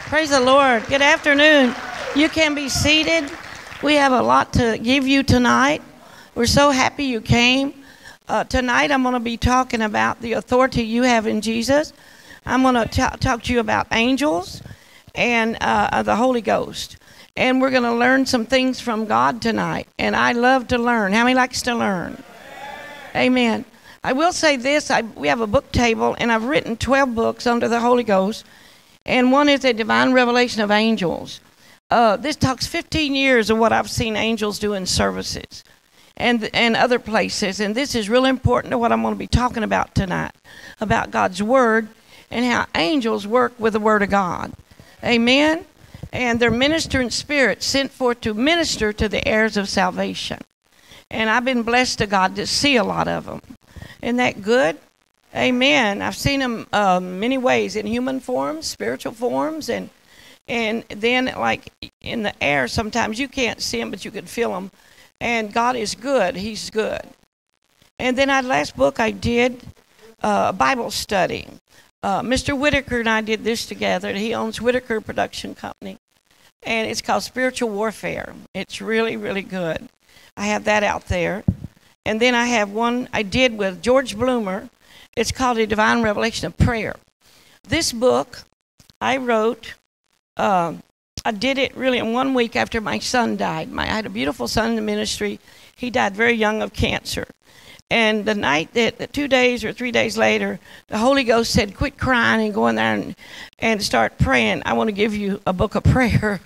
Praise the Lord. Good afternoon. You can be seated. We have a lot to give you tonight. We're so happy you came. Tonight I'm going to be talking about the authority you have in Jesus. I'm going to talk to you about angels and the Holy Ghost. And we're going to learn some things from God tonight. And I love to learn. How many likes to learn? Amen. I will say this. We have a book table, and I've written 12 books under the Holy Ghost. And one is a divine revelation of angels. This talks 15 years of what I've seen angels do in services and other places. And this is really important to what I'm going to be talking about tonight, about God's Word and how angels work with the Word of God. Amen? And they're ministering spirits sent forth to minister to the heirs of salvation. And I've been blessed to God to see a lot of them. Isn't that good? Amen. I've seen them many ways, in human forms, spiritual forms, and then like in the air. Sometimes you can't see them, but you can feel them. And God is good. He's good. And then last book I did a Bible study. Mr. Whitaker and I did this together. He owns Whitaker Production Company, and it's called Spiritual Warfare. It's really, really good. I have that out there. And then I have one I did with George Bloomer. It's called A Divine Revelation of Prayer. This book I wrote, I did it really in 1 week after my son died. I had a beautiful son in the ministry. He died very young of cancer. And the night that 2 days or 3 days later, the Holy Ghost said, quit crying and go in there and start praying. I want to give you a book of prayer.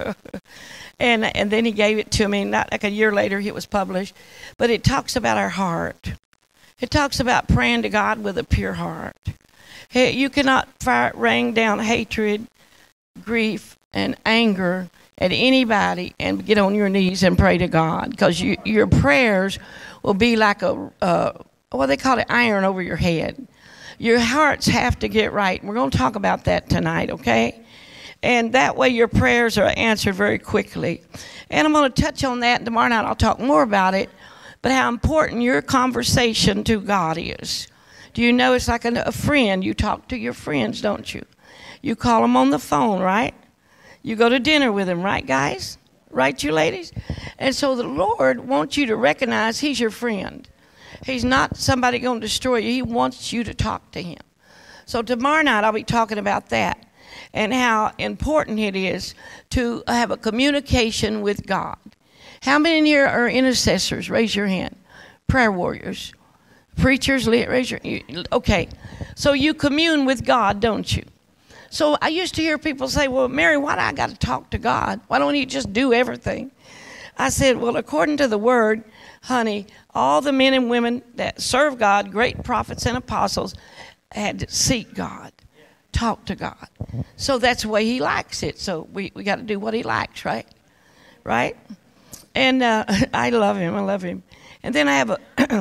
and then he gave it to me. Not like a year later, it was published. But it talks about our heart. It talks about praying to God with a pure heart. Hey, you cannot rain down hatred, grief, and anger at anybody and get on your knees and pray to God, because your prayers will be like what they call it, iron over your head. Your hearts have to get right. We're going to talk about that tonight, okay? And that way your prayers are answered very quickly. And I'm going to touch on that. Tomorrow night I'll talk more about it. But how important your conversation to God is. Do you know it's like a friend? You talk to your friends, don't you? You call them on the phone, right? You go to dinner with them, right, guys? Right, you ladies? And so the Lord wants you to recognize He's your friend. He's not somebody going to destroy you. He wants you to talk to Him. So tomorrow night I'll be talking about that and how important it is to have a communication with God. How many in here are intercessors? Raise your hand. Prayer warriors. Preachers, raise your hand. Okay. So you commune with God, don't you? So I used to hear people say, well, Mary, why do I got to talk to God? Why don't He just do everything? I said, well, according to the Word, honey, all the men and women that serve God, great prophets and apostles, had to seek God, talk to God. So that's the way He likes it. So we got to do what He likes, right? Right? And I love Him. I love Him. And then I have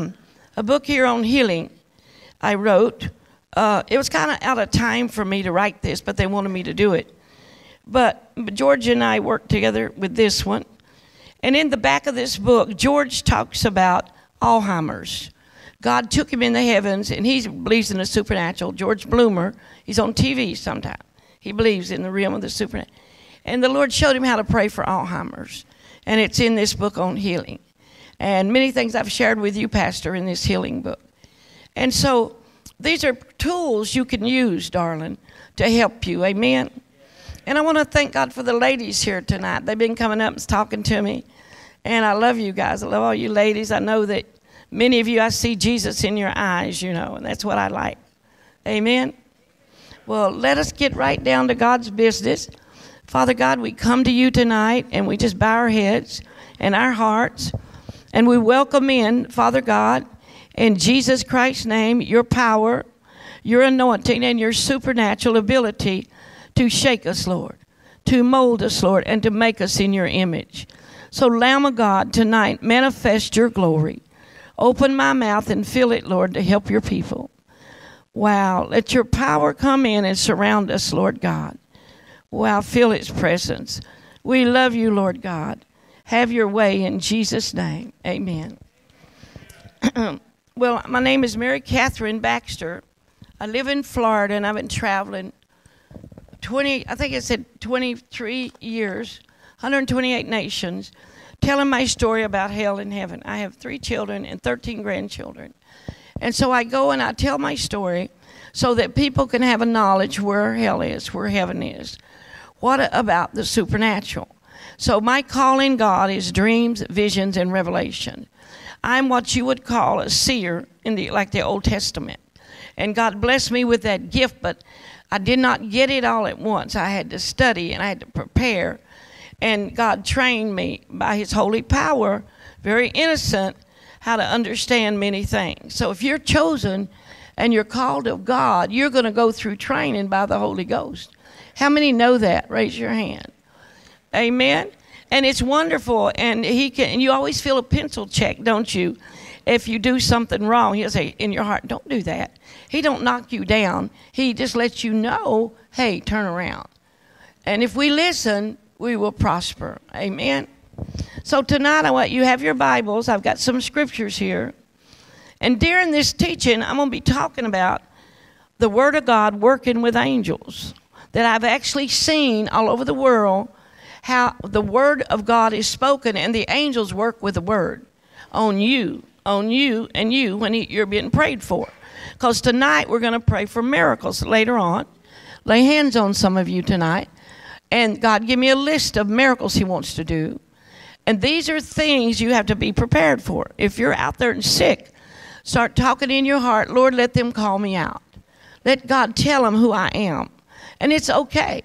a book here on healing I wrote. It was kind of out of time for me to write this, but they wanted me to do it. But George and I worked together with this one. And in the back of this book, George talks about Alzheimer's. God took him in the heavens, and he believes in the supernatural. George Bloomer, he's on TV sometime. He believes in the realm of the supernatural. And the Lord showed him how to pray for Alzheimer's. And it's in this book on healing. And many things I've shared with you, Pastor, in this healing book. And so these are tools you can use, darling, to help you. Amen? And I want to thank God for the ladies here tonight. They've been coming up and talking to me. And I love you guys. I love all you ladies. I know that many of you, I see Jesus in your eyes, you know, and that's what I like. Amen? Well, let us get right down to God's business. Father God, we come to you tonight, and we just bow our heads and our hearts, and we welcome in, Father God, in Jesus Christ's name, your power, your anointing, and your supernatural ability to shake us, Lord, to mold us, Lord, and to make us in your image. So, Lamb of God, tonight, manifest your glory. Open my mouth and fill it, Lord, to help your people. Wow, let your power come in and surround us, Lord God. Wow, feel His presence. We love you, Lord God. Have your way in Jesus' name. Amen. Well, my name is Mary Catherine Baxter. I live in Florida, and I've been traveling I think it said 23 years, 128 nations, telling my story about hell and heaven. I have 3 children and 13 grandchildren. And so I go and I tell my story so that people can have a knowledge where hell is, where heaven is. What about the supernatural? So my call in God is dreams, visions, and revelation. I'm what you would call a seer like the Old Testament. And God blessed me with that gift, but I did not get it all at once. I had to study and I had to prepare. And God trained me by his holy power, very innocent, how to understand many things. So if you're chosen and you're called of God, you're going to go through training by the Holy Ghost. How many know that? Raise your hand. Amen. And it's wonderful. And you always feel a pencil check, don't you? If you do something wrong, he'll say in your heart, don't do that. He don't knock you down. He just lets you know, hey, turn around. And if we listen, we will prosper. Amen. So tonight, I want you have your Bibles. I've got some scriptures here. And during this teaching, I'm going to be talking about the Word of God working with angels. That I've actually seen all over the world how the Word of God is spoken and the angels work with the Word on you, and you when you're being prayed for. Because tonight we're going to pray for miracles later on. Lay hands on some of you tonight. And God give me a list of miracles he wants to do. And these are things you have to be prepared for. If you're out there and sick, start talking in your heart, Lord, let them call me out. Let God tell them who I am. And it's okay,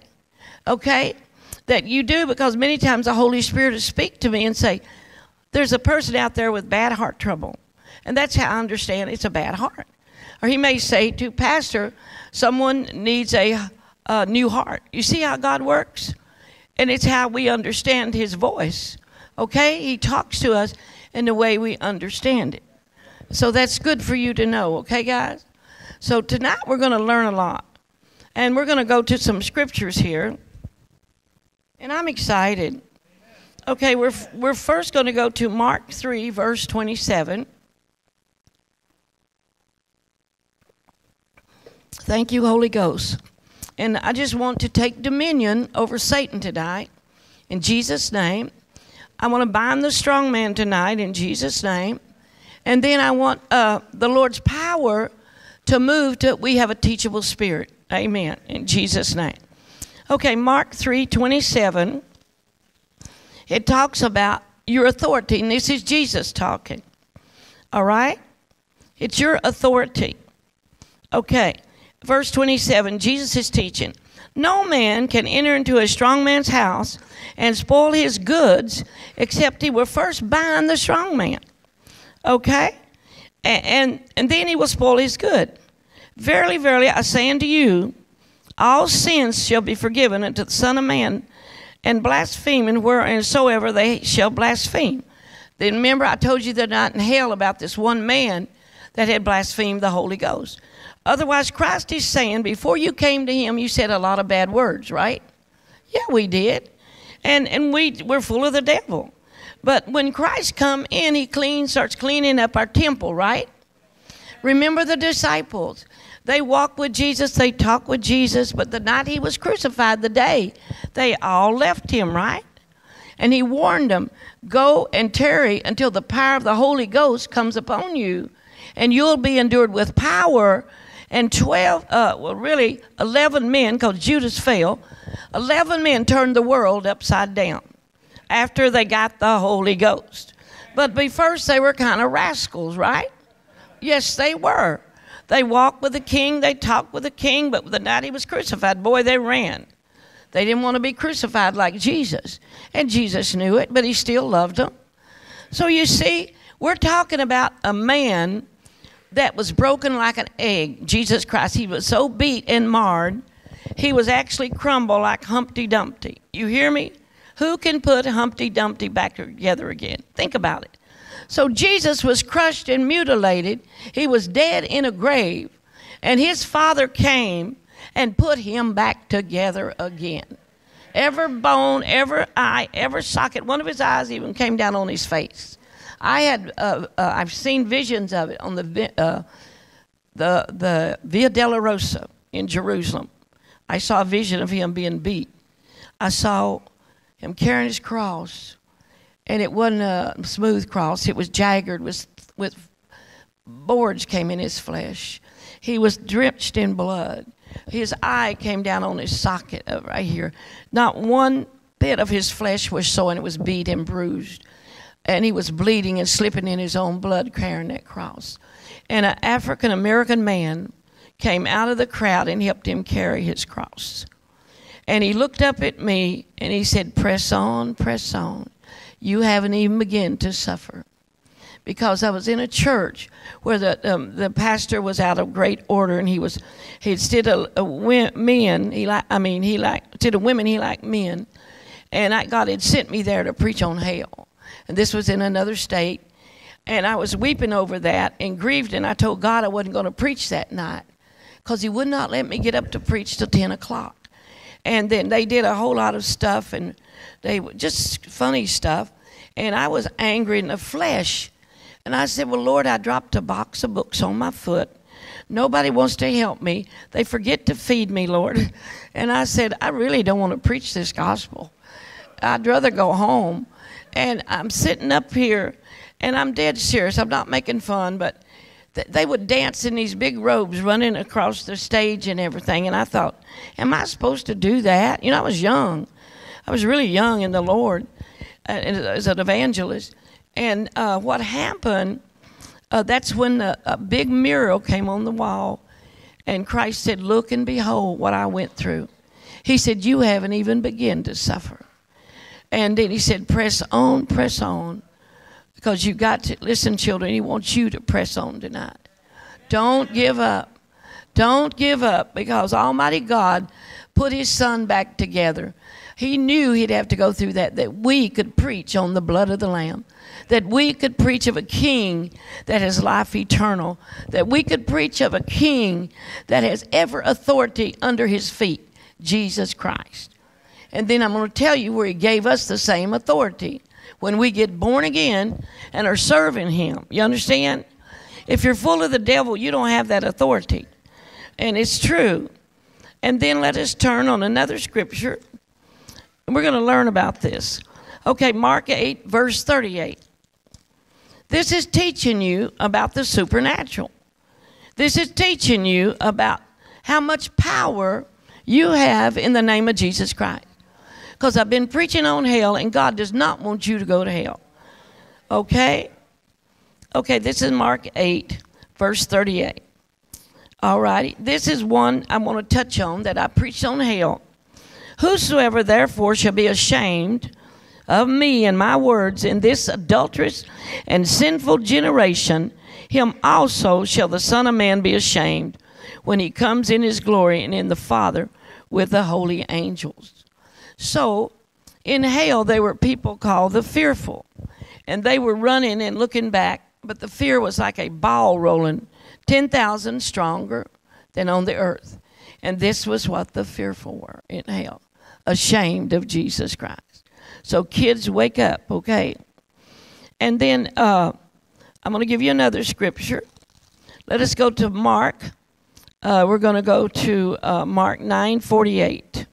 that you do, because many times the Holy Spirit will speak to me and say, there's a person out there with bad heart trouble. And that's how I understand it's a bad heart. Or he may say to Pastor, someone needs a new heart. You see how God works? And it's how we understand his voice. Okay? He talks to us in the way we understand it. So that's good for you to know. Okay, guys? So tonight we're going to learn a lot. And we're going to go to some scriptures here. And I'm excited. Okay, we're first going to go to Mark 3, verse 27. Thank you, Holy Ghost. And I just want to take dominion over Satan tonight. In Jesus' name. I want to bind the strong man tonight in Jesus' name. And then I want the Lord's power to move to, we have a teachable spirit. Amen. In Jesus' name. Okay, Mark 3:27. It talks about your authority. And this is Jesus talking. All right? It's your authority. Okay. Verse 27, Jesus is teaching. No man can enter into a strong man's house and spoil his goods except he will first bind the strong man. Okay? And then he will spoil his good. Verily, verily, I say unto you, all sins shall be forgiven unto the Son of Man, and blaspheming wheresoever they shall blaspheme. Then remember, I told you the night in hell about this one man that had blasphemed the Holy Ghost. Otherwise, Christ is saying, before you came to him, you said a lot of bad words, right? Yeah, we did. And we're full of the devil. But when Christ come in, he starts cleaning up our temple, right? Remember the disciples. They walked with Jesus, they talked with Jesus, but the night he was crucified, the day, they all left him, right? And he warned them, go and tarry until the power of the Holy Ghost comes upon you, and you'll be endured with power. And 11 men, because Judas fell, 11 men turned the world upside down after they got the Holy Ghost. But first they were kind of rascals, right? Yes, they were. They walked with the king, they talked with the king, but the night he was crucified, boy, they ran. They didn't want to be crucified like Jesus. And Jesus knew it, but he still loved them. So you see, we're talking about a man that was broken like an egg, Jesus Christ. He was so beat and marred, he was actually crumbled like Humpty Dumpty. You hear me? Who can put Humpty Dumpty back together again? Think about it. So Jesus was crushed and mutilated. He was dead in a grave. And his Father came and put him back together again. Every bone, every eye, every socket, one of his eyes even came down on his face. I've seen visions of it on the Via Dolorosa in Jerusalem. I saw a vision of him being beat. I saw him carrying his cross, and it wasn't a smooth cross. It was jagged with boards came in his flesh. He was drenched in blood. His eye came down on his socket right here. Not one bit of his flesh was showing. It was beat and bruised. And he was bleeding and slipping in his own blood carrying that cross. And an African-American man came out of the crowd and helped him carry his cross. And he looked up at me and he said, press on, press on. You haven't even begun to suffer. Because I was in a church where the pastor was out of great order, and instead of women, he liked men, and God had sent me there to preach on hell, and this was in another state, and I was weeping over that and grieved, and I told God I wasn't going to preach that night, because He would not let me get up to preach till 10 o'clock, and then they did a whole lot of stuff, and they just funny stuff, and I was angry in the flesh. And I said, well, Lord, I dropped a box of books on my foot. Nobody wants to help me. They forget to feed me, Lord. And I said, I really don't want to preach this gospel. I'd rather go home. And I'm sitting up here, and I'm dead serious. I'm not making fun, but they would dance in these big robes running across the stage and everything. And I thought, am I supposed to do that? You know, I was young. I was really young in the Lord as an evangelist. And what happened, that's when a big mural came on the wall, and Christ said, look and behold what I went through. He said, you haven't even begun to suffer. And then he said, press on, because you got to, listen, children, He wants you to press on tonight. Don't give up. Don't give up, because Almighty God put His Son back together. He knew He'd have to go through that we could preach on the blood of the Lamb, that we could preach of a King that has life eternal, that we could preach of a King that has ever authority under His feet, Jesus Christ. And then I'm going to tell you where He gave us the same authority when we get born again and are serving Him. You understand? If you're full of the devil, you don't have that authority. And it's true. And then let us turn on another scripture. We're going to learn about this. Okay, Mark 8, verse 38. This is teaching you about the supernatural. This is teaching you about how much power you have in the name of Jesus Christ. Because I've been preaching on hell, and God does not want you to go to hell. Okay? Okay, this is Mark 8, verse 38. All righty. This is one I want to touch on that I preached on hell. Whosoever therefore shall be ashamed of me and my words in this adulterous and sinful generation, him also shall the Son of Man be ashamed when He comes in His glory and in the Father with the holy angels. So in hell there were people called the fearful, and they were running and looking back, but the fear was like a ball rolling 10,000 stronger than on the earth. And this was what the fearful were in hell, ashamed of Jesus Christ. So kids, wake up, okay? And then I'm going to give you another scripture. Let us go to Mark. We're going to go to Mark 9:48.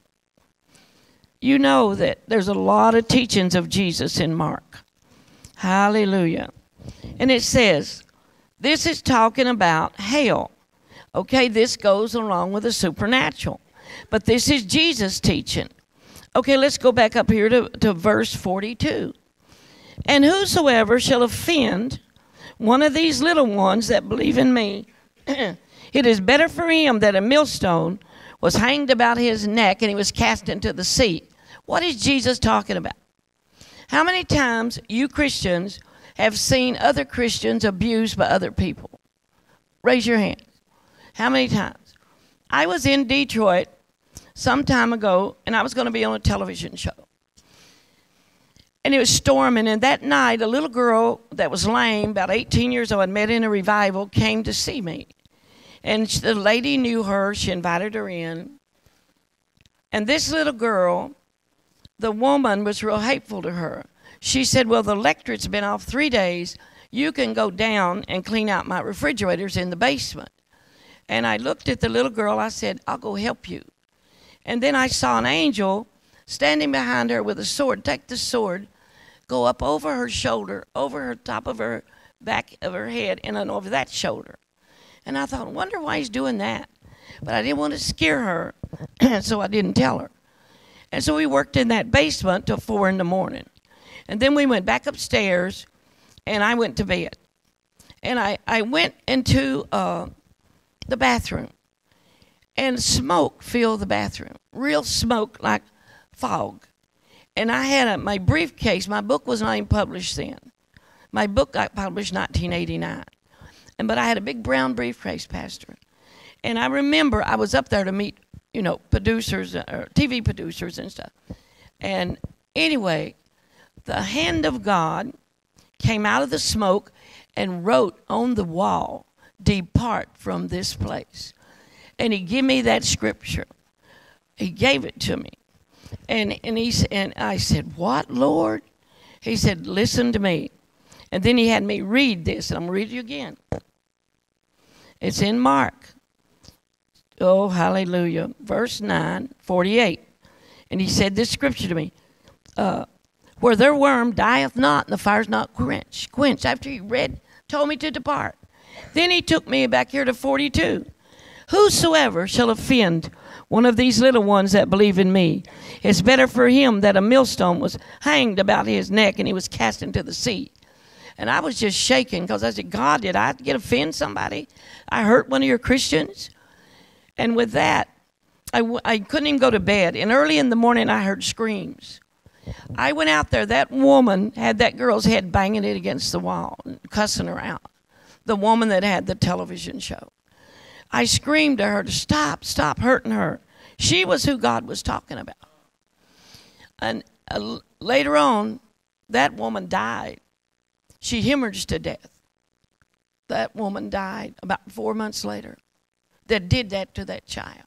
You know that there's a lot of teachings of Jesus in Mark. Hallelujah. And it says, this is talking about hell. Okay, this goes along with the supernatural. But this is Jesus teaching. Okay, let's go back up here to verse 42. And whosoever shall offend one of these little ones that believe in me, it is better for him that a millstone was hanged about his neck and he was cast into the sea. What is Jesus talking about? How many times you Christians have seen other Christians abused by other people? Raise your hand. How many times? I was in Detroit some time ago, and I was going to be on a television show. And it was storming, and that night, a little girl that was lame, about 18 years old, I'd met in a revival, came to see me. And the lady knew her. She invited her in. And this little girl, the woman was real hateful to her. She said, well, the electric's been off 3 days. You can go down and clean out my refrigerators in the basement. And I looked at the little girl. I said, I'll go help you. And then I saw an angel standing behind her with a sword. Take the sword, go up over her shoulder, over her top of her back of her head, and then over that shoulder. And I thought, wonder why he's doing that. But I didn't want to scare her, so I didn't tell her. And so we worked in that basement till 4 in the morning. And then we went back upstairs, and I went to bed. And I went into the bathroom, and smoke filled the bathroom. Real smoke, like fog. And I had my briefcase. My book was not even published then. My book got published in 1989. But I had a big brown briefcase, Pastor. And I remember I was up there to meet, producers, or TV producers and stuff. And anyway, the hand of God came out of the smoke and wrote on the wall, "Depart from this place." And he gave me that scripture. He gave it to me. And I said, "What, Lord?" He said, "Listen to me." And then he had me read this, and I'm going to read it again. It's in Mark. Oh, hallelujah. Verse 9:48. And he said this scripture to me. Where their worm dieth not, and the fire's not quenched. After he told me to depart. Then he took me back here to 42. Whosoever shall offend one of these little ones that believe in me, it's better for him that a millstone was hanged about his neck and he was cast into the sea. And I was just shaking because I said, God, did I offend somebody? I hurt one of your Christians? And with that, I couldn't even go to bed. And early in the morning, I heard screams. I went out there. That woman had that girl's head banging it against the wall, cussing her out. The woman that had the television show. I screamed to her to stop hurting her. She was who God was talking about. And later on, that woman died. She hemorrhaged to death. That woman died about 4 months later that did that to that child.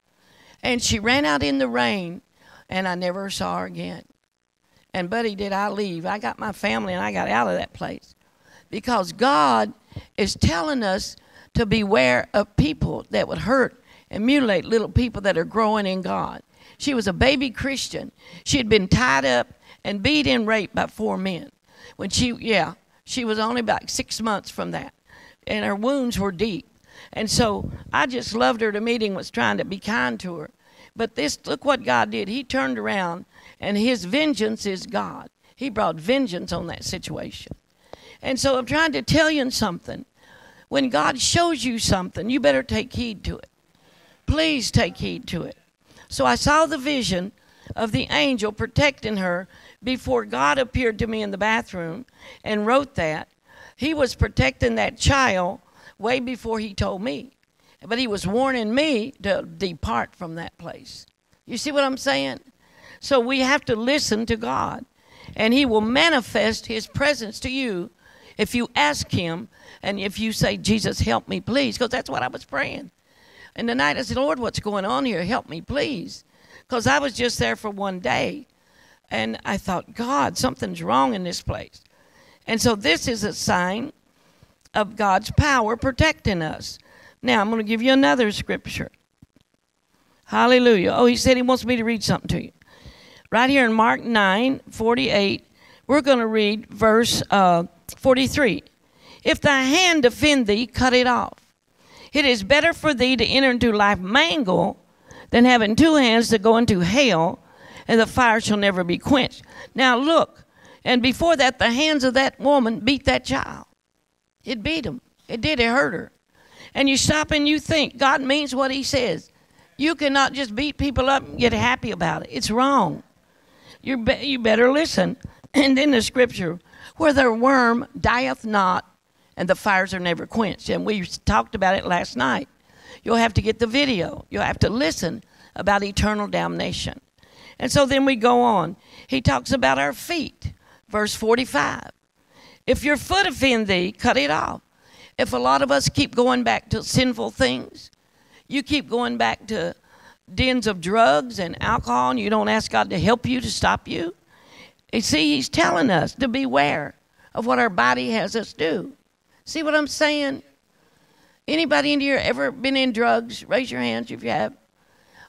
And she ran out in the rain, and I never saw her again. And, buddy, did I leave. I got my family, and I got out of that place. Because God is telling us to beware of people that would hurt and mutilate little people that are growing in God. She was a baby Christian. She had been tied up and beat and raped by 4 men. When she was only about 6 months from that. And her wounds were deep. And so I just loved her to meeting, was trying to be kind to her. But look what God did. He turned around, and his vengeance is God. He brought vengeance on that situation. And so I'm trying to tell you something. When God shows you something, you better take heed to it. Please take heed to it. So I saw the vision of the angel protecting her before God appeared to me in the bathroom and wrote that. He was protecting that child way before he told me. But he was warning me to depart from that place. You see what I'm saying? So we have to listen to God. And he will manifest his presence to you if you ask him and if you say, Jesus, help me, please. Because that's what I was praying. And tonight I said, Lord, what's going on here? Help me, please. Because I was just there for one day. And I thought, God, something's wrong in this place. And so this is a sign of God's power protecting us. Now, I'm going to give you another scripture. Hallelujah. Oh, he said he wants me to read something to you. Right here in Mark 9:48, we're going to read verse 43. If thy hand offend thee, cut it off. It is better for thee to enter into life mangled than having 2 hands to go into hell, and the fire shall never be quenched. Now look, and before that, the hands of that woman beat that child. It beat him. It hurt her. And you stop and you think, God means what he says. You cannot just beat people up and get happy about it. It's wrong. You better listen. And then the scripture, where their worm dieth not, and the fires are never quenched. And we talked about it last night. You'll have to get the video. You'll have to listen about eternal damnation. And so then we go on. He talks about our feet. Verse 45. If your foot offend thee, cut it off. If a lot of us keep going back to sinful things, you keep going back to dens of drugs and alcohol, and you don't ask God to help you, to stop you. You see, he's telling us to beware of what our body has us do. See what I'm saying? Anybody in here ever been in drugs? Raise your hands if you have.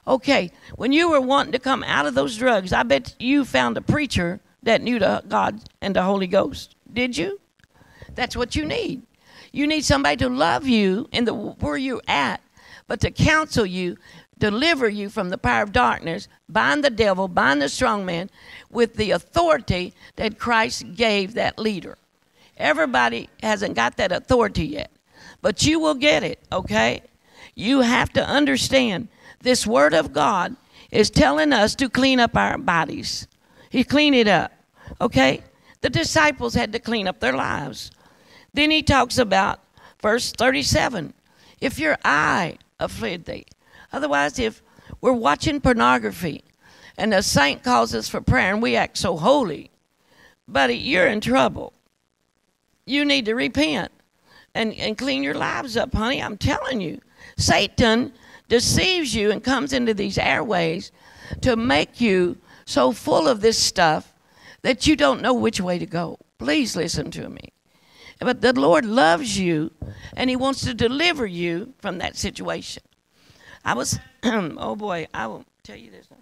Okay, when you were wanting to come out of those drugs, I bet you found a preacher that knew God and the Holy Ghost. Did you? That's what you need. You need somebody to love you in where you're at, but to counsel you, deliver you from the power of darkness, bind the devil, bind the strong man with the authority that Christ gave that leader. Everybody hasn't got that authority yet, but you will get it, okay? You have to understand this word of God is telling us to clean up our bodies. He cleaned it up, okay? The disciples had to clean up their lives. Then he talks about verse 37. If your eye afflict thee. Otherwise, if we're watching pornography and a saint calls us for prayer and we act so holy, buddy, you're in trouble. You need to repent and clean your lives up, honey. I'm telling you. Satan deceives you and comes into these airways to make you so full of this stuff that you don't know which way to go. Please listen to me. But the Lord loves you, and he wants to deliver you from that situation. I was, oh boy, I will tell you this.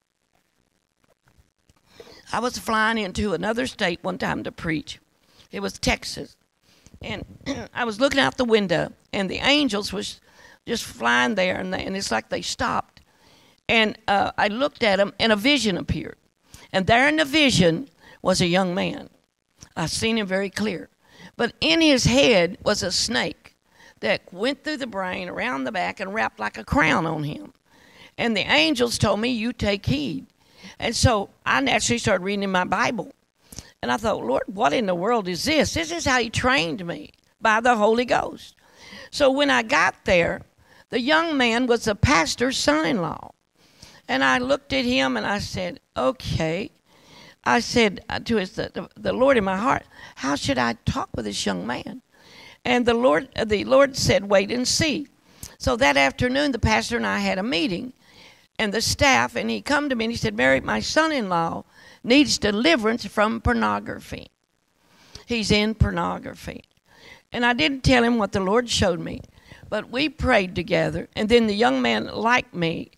I was flying into another state one time to preach. It was Texas. And I was looking out the window, and the angels was just flying there, and it's like they stopped. And I looked at them, and a vision appeared. And there in the vision was a young man. I seen him very clear. But in his head was a snake that went through the brain, around the back, and wrapped like a crown on him. And the angels told me, you take heed. And so I naturally started reading in my Bible. And I thought, Lord, what in the world is this? This is how he trained me, by the Holy Ghost. So when I got there, the young man was the pastor's son-in-law. And I looked at him and I said, okay. I said to the Lord in my heart, how should I talk with this young man? And the Lord said, wait and see. So that afternoon, the pastor and I had a meeting, and the staff, and he come to me and he said, Mary, my son-in-law needs deliverance from pornography. He's in pornography. And I didn't tell him what the Lord showed me, but we prayed together, and then the young man liked me,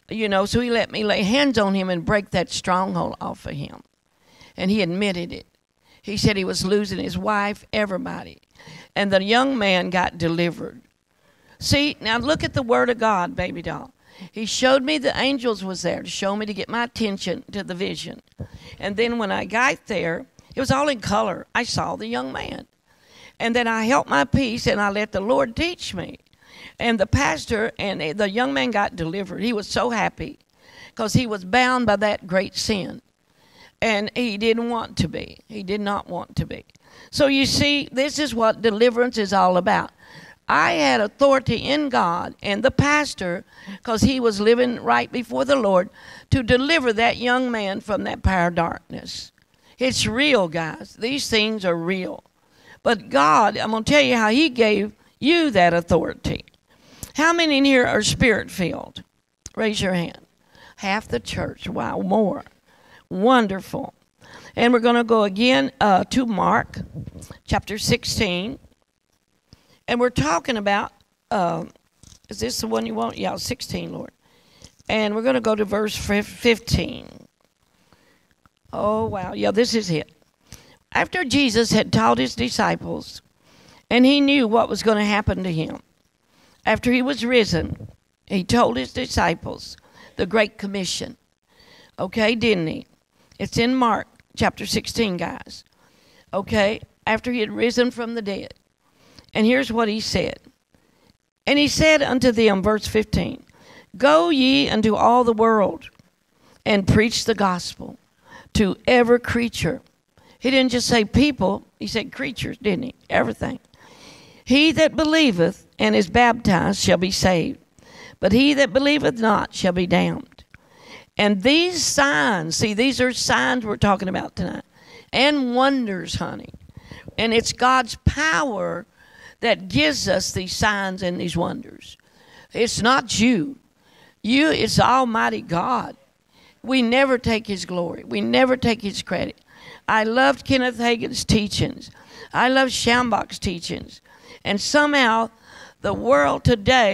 so he let me lay hands on him and break that stronghold off of him. And he admitted it. He said he was losing his wife, everybody. And the young man got delivered. See, now look at the word of God, baby doll. He showed me the angels was there to show me to get my attention to the vision. And then when I got there, it was all in color. I saw the young man. And then I held my peace and I let the Lord teach me. And the pastor and the young man got delivered. He was so happy because he was bound by that great sin. And he didn't want to be. He did not want to be. So you see, this is what deliverance is all about. I had authority in God and the pastor, because he was living right before the Lord, to deliver that young man from that power of darkness. It's real, guys. These things are real. But God, I'm going to tell you how he gave you that authority. How many in here are spirit-filled? Raise your hand. Half the church. Wow, more. Wonderful. And we're going to go again to Mark chapter 16. And we're talking about, is this the one you want? Yeah, 16, Lord. And we're going to go to verse 15. Oh, wow. Yeah, this is it. After Jesus had taught his disciples, and he knew what was going to happen to him, after he was risen, he told his disciples the Great Commission. Okay, didn't he? It's in Mark chapter 16, guys. Okay, after he had risen from the dead. And here's what he said. And he said unto them, verse 15, go ye unto all the world and preach the gospel to every creature. He didn't just say people, he said creatures, didn't he? Everything. He that believeth and is baptized shall be saved, but he that believeth not shall be damned. And these signs, see, these are signs we're talking about tonight, and wonders, honey. And it's God's power that gives us these signs and these wonders. It's not you. It's Almighty God. We never take his glory. We never take his credit. I loved Kenneth Hagin's teachings. I love Schambach's teachings. And somehow the world today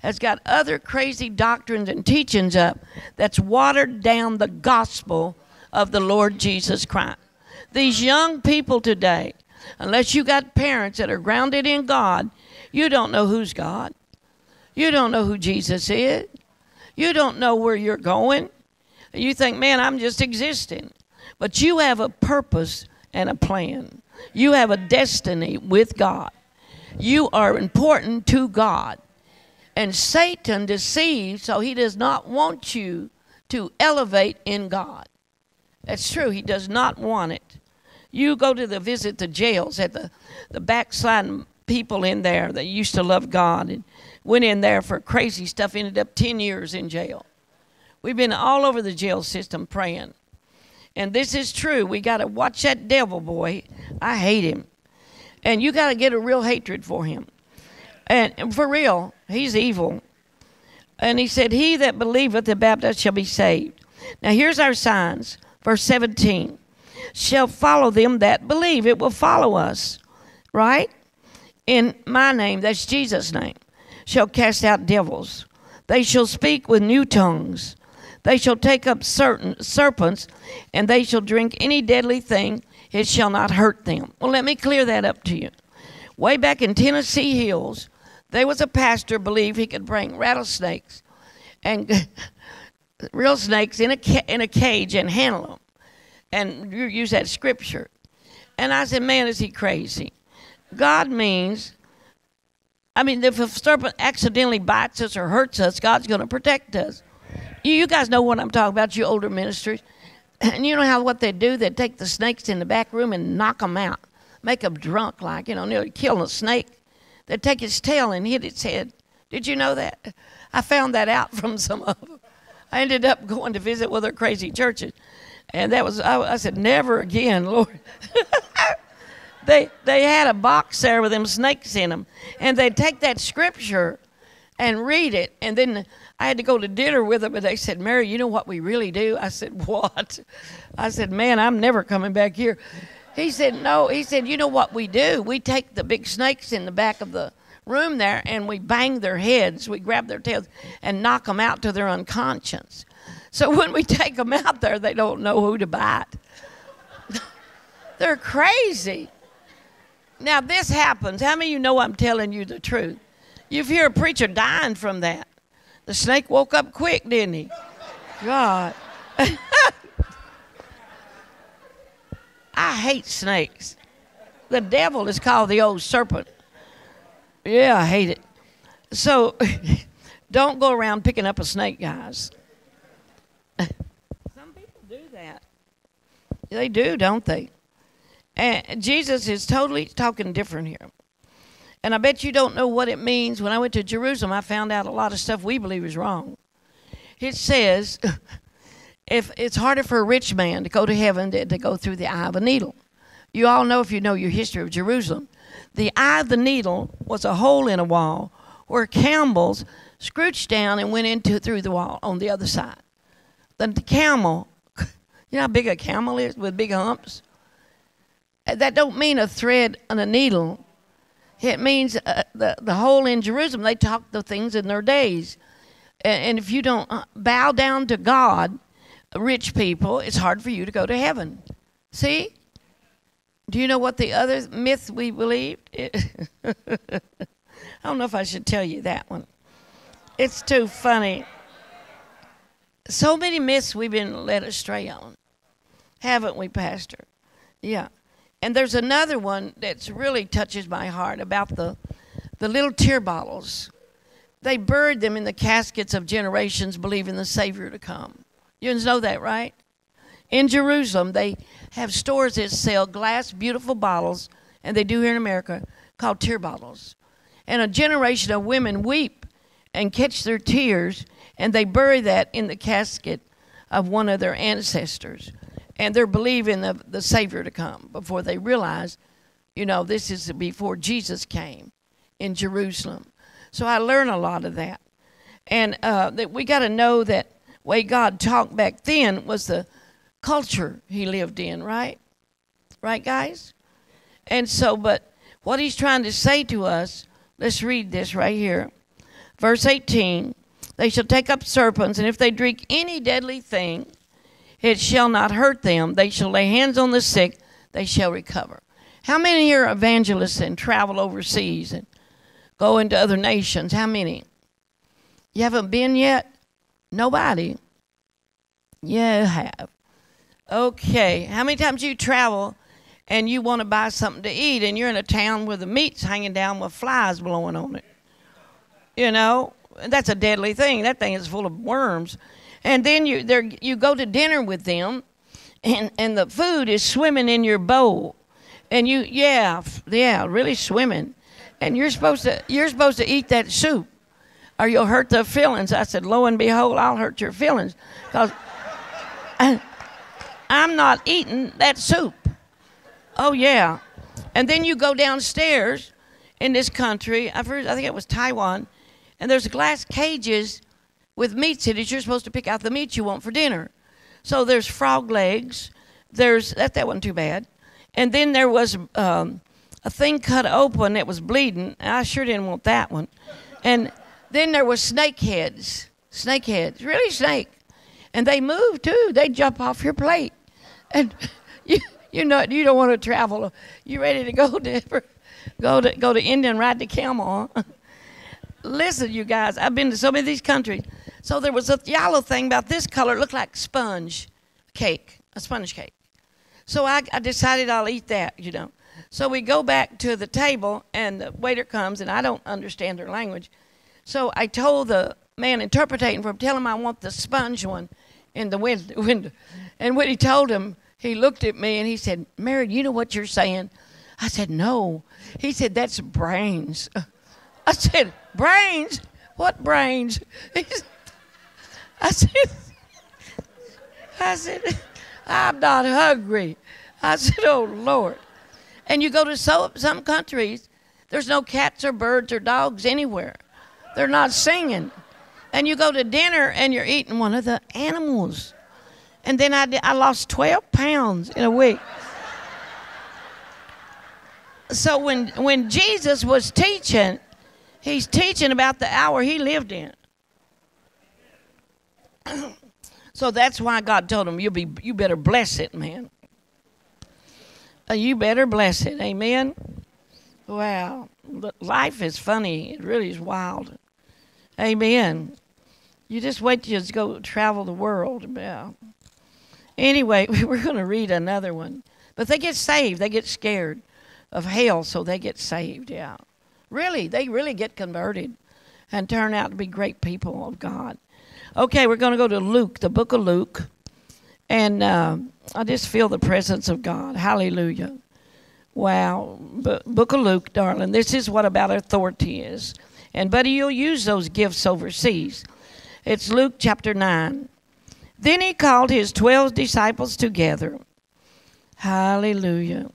has got other crazy doctrines and teachings up that's watered down the gospel of the Lord Jesus Christ. These young people today, unless you got parents that are grounded in God, you don't know who's God. You don't know who Jesus is. You don't know where you're going. You think, man, I'm just existing. But you have a purpose and a plan. You have a destiny with God. You are important to God. And Satan deceives, so he does not want you to elevate in God. That's true. He does not want it. You go to visit the jails at the backsliding people in there that used to love God and went in there for crazy stuff, ended up 10 years in jail. We've been all over the jail system praying. And this is true. We got to watch that devil, boy. I hate him. And you got to get a real hatred for him. And for real, he's evil. And he said, he that believeth and baptized shall be saved. Now here's our signs. Verse 17. Shall follow them that believe. It will follow us. Right? In my name, that's Jesus' name, shall cast out devils. They shall speak with new tongues. They shall take up certain serpents, and they shall drink any deadly thing. It shall not hurt them. Well, let me clear that up to you. Way back in Tennessee Hills, there was a pastor believed he could bring rattlesnakes and real snakes in a cage and handle them. And you use that scripture. And I said, man, is he crazy? God means, if a serpent accidentally bites us or hurts us, God's going to protect us. You guys know what I'm talking about, you older ministers. And you know what they do? They take the snakes in the back room and knock them out. Make them drunk, nearly killing a snake. They take its tail and hit its head. Did you know that? I found that out from some of them. I ended up going to visit with their crazy churches. And I said, never again, Lord. They had a box there with them snakes in them. And they'd take that scripture and read it. And then I had to go to dinner with them. And they said, Mary, you know what we really do? I said, what? I said, man, I'm never coming back here. He said, no. He said, you know what we do? We take the big snakes in the back of the room there and we bang their heads. We grab their tails and knock them out till they're unconscious. So when we take them out there, they don't know who to bite. They're crazy. Now, this happens. How many of you know I'm telling you the truth? You hear a preacher dying from that. The snake woke up quick, didn't he? God. I hate snakes. The devil is called the old serpent. Yeah, I hate it. So don't go around picking up a snake, guys. Some people do that. They do, don't they? And Jesus is totally talking different here. And I bet you don't know what it means. When I went to Jerusalem, I found out a lot of stuff we believe is wrong. It says, if it's harder for a rich man to go to heaven than to go through the eye of a needle. You all know, if you know your history of Jerusalem, the eye of the needle was a hole in a wall where camels scrooched down and went through the wall on the other side. The camel, you know how big a camel is with big humps? That don't mean a thread and a needle. It means the hole in Jerusalem. They talk the things in their days. And if you don't bow down to God, rich people, it's hard for you to go to heaven. See? Do you know what the other myth we believed? I don't know if I should tell you that one. It's too funny. So many myths we've been led astray on. Haven't we, Pastor? Yeah. And there's another one that really touches my heart about the little tear bottles. They buried them in the caskets of generations believing the Savior to come. You know that, right? In Jerusalem, they have stores that sell glass, beautiful bottles, and they do here in America, called tear bottles. And a generation of women weep and catch their tears, and they bury that in the casket of one of their ancestors. And they're believing the Savior to come before they realize, this is before Jesus came in Jerusalem. So I learned a lot of that. And that we got to know that way God talked back then was the culture he lived in, right? Right, guys? And so, but what he's trying to say to us, let's read this right here. Verse 18, they shall take up serpents, and if they drink any deadly thing, it shall not hurt them. They shall lay hands on the sick, they shall recover. How many here are evangelists and travel overseas and go into other nations? How many? You haven't been yet? Nobody? Yeah, you have. Okay. How many times you travel and you want to buy something to eat and you're in a town where the meat's hanging down with flies blowing on it? You know, that's a deadly thing. That thing is full of worms. And then you go to dinner with them and the food is swimming in your bowl. And really swimming. And you're supposed to eat that soup or you'll hurt their feelings. I said, lo and behold, I'll hurt your feelings. Because I'm not eating that soup. Oh, yeah. And then you go downstairs in this country. I think it was Taiwan. And there's glass cages with meats in it. You're supposed to pick out the meat you want for dinner. So there's frog legs. That wasn't too bad. And then there was a thing cut open that was bleeding. I sure didn't want that one. And then there was snake heads, really snake. And they move too. They jump off your plate. And you don't want to travel. You ready to go to India and ride the camel? Huh? Listen, you guys, I've been to so many of these countries. So there was a yellow thing about this color. It looked like sponge cake, a sponge cake. So I decided I'll eat that, you know. So we go back to the table, and the waiter comes, and I don't understand their language. So I told the man interpreting for him, tell him I want the sponge one in the window. And when he told him, he looked at me, and he said, Mary, you know what you're saying? I said, no. He said, that's brains. I said, brains? What brains? I said, I'm not hungry. I said, oh, Lord. And you go to some countries, there's no cats or birds or dogs anywhere. They're not singing. And you go to dinner and you're eating one of the animals. And then I lost 12 pounds in a week. So when Jesus was teaching, he's teaching about the hour he lived in. So that's why God told him, you better bless it, man. You better bless it. Amen. Wow. Life is funny. It really is wild. Amen. You just wait till you go travel the world. Yeah. Anyway, we're going to read another one. But they get saved. They get scared of hell, so they get saved. Yeah. Really, they really get converted and turn out to be great people of God. Okay, we're going to go to Luke, the book of Luke. And I just feel the presence of God. Hallelujah. Wow. Book of Luke, darling. This is what about authority is. And, buddy, you'll use those gifts overseas. It's Luke chapter 9. Then he called his 12 disciples together. Hallelujah.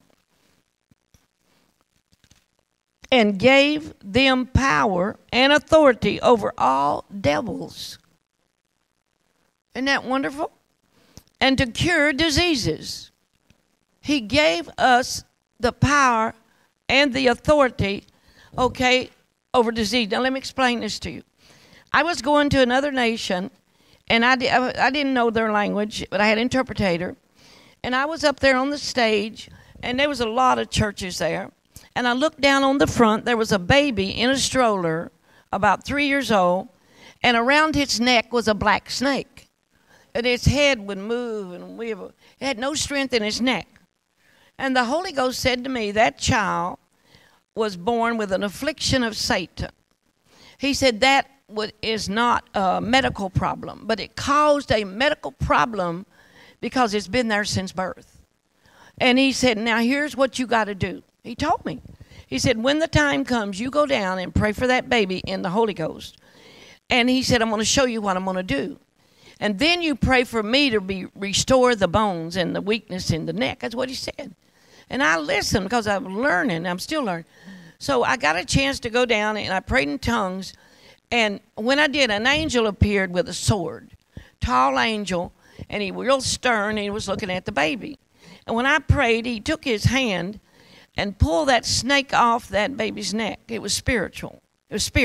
And gave them power and authority over all devils. Isn't that wonderful? And to cure diseases. He gave us the power and the authority, over disease. Now, let me explain this to you. I was going to another nation, and I didn't know their language, but I had an interpreter. And I was up there on the stage, and there was a lot of churches there. And I looked down on the front. There was a baby in a stroller, about 3 years old, and around its neck was a black snake. And its head would move and wiggle. It had no strength in its neck. And the Holy Ghost said to me, that child was born with an affliction of Satan. He said that is not a medical problem, but it caused a medical problem because it's been there since birth. And he said, now here's what you got to do. He told me. He said, when the time comes, you go down and pray for that baby in the Holy Ghost. And he said, I'm going to show you what I'm going to do. And then you pray for me to restore the bones and the weakness in the neck. That's what he said. And I listened because I'm learning. I'm still learning. So I got a chance to go down and I prayed in tongues. And when I did, an angel appeared with a sword. Tall angel. And he was real stern. And he was looking at the baby. And when I prayed, he took his hand and pulled that snake off that baby's neck. It was spiritual. It was spirit.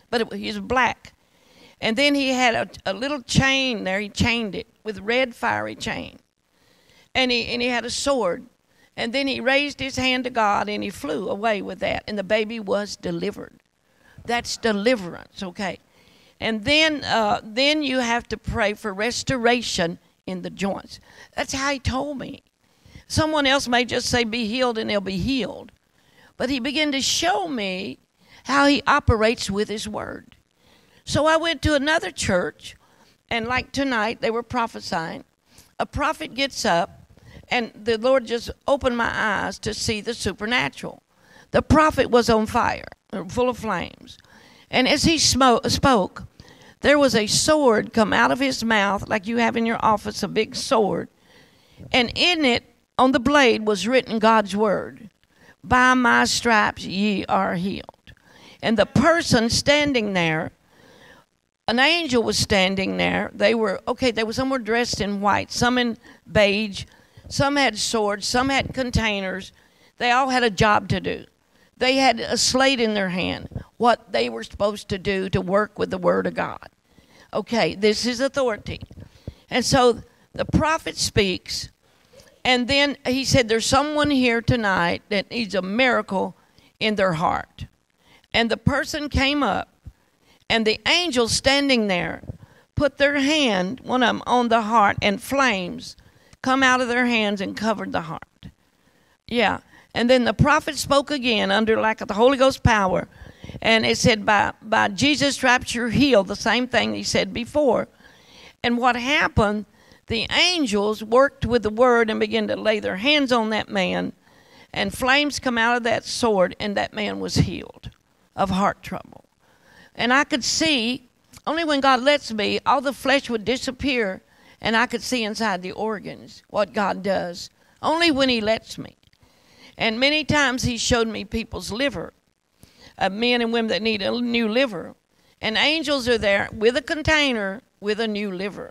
but he was black. And then he had a little chain there. He chained it with red fiery chain. And he had a sword. And then he raised his hand to God, and he flew away with that. And the baby was delivered. That's deliverance, okay? And then you have to pray for restoration in the joints. That's how he told me. Someone else may just say, be healed, and they'll be healed. But he began to show me how he operates with his word. So I went to another church, and like tonight, they were prophesying. A prophet gets up, and the Lord just opened my eyes to see the supernatural. The prophet was on fire, full of flames. And as he spoke, there was a sword come out of his mouth, like you have in your office, a big sword. And in it, on the blade, was written God's word. By my stripes ye are healed. And the person standing there, an angel was standing there. They were some were dressed in white, some in beige, some had swords, some had containers. They all had a job to do. They had a slate in their hand, what they were supposed to do to work with the word of God. Okay, this is authority. And so the prophet speaks, and then he said, there's someone here tonight that needs a miracle in their heart. And the person came up, and the angel standing there put their hand, one of them, on the heart, and flames come out of their hands and covered the heart. Yeah. And then the prophet spoke again under like the Holy Ghost power. And it said, by Jesus' stripes you're healed. The same thing he said before. And what happened, the angels worked with the word and began to lay their hands on that man. And flames come out of that sword, and that man was healed of heart trouble. And I could see, only when God lets me, all the flesh would disappear, and I could see inside the organs what God does, only when he lets me. And many times he showed me people's liver, men and women that need a new liver. And angels are there with a container with a new liver.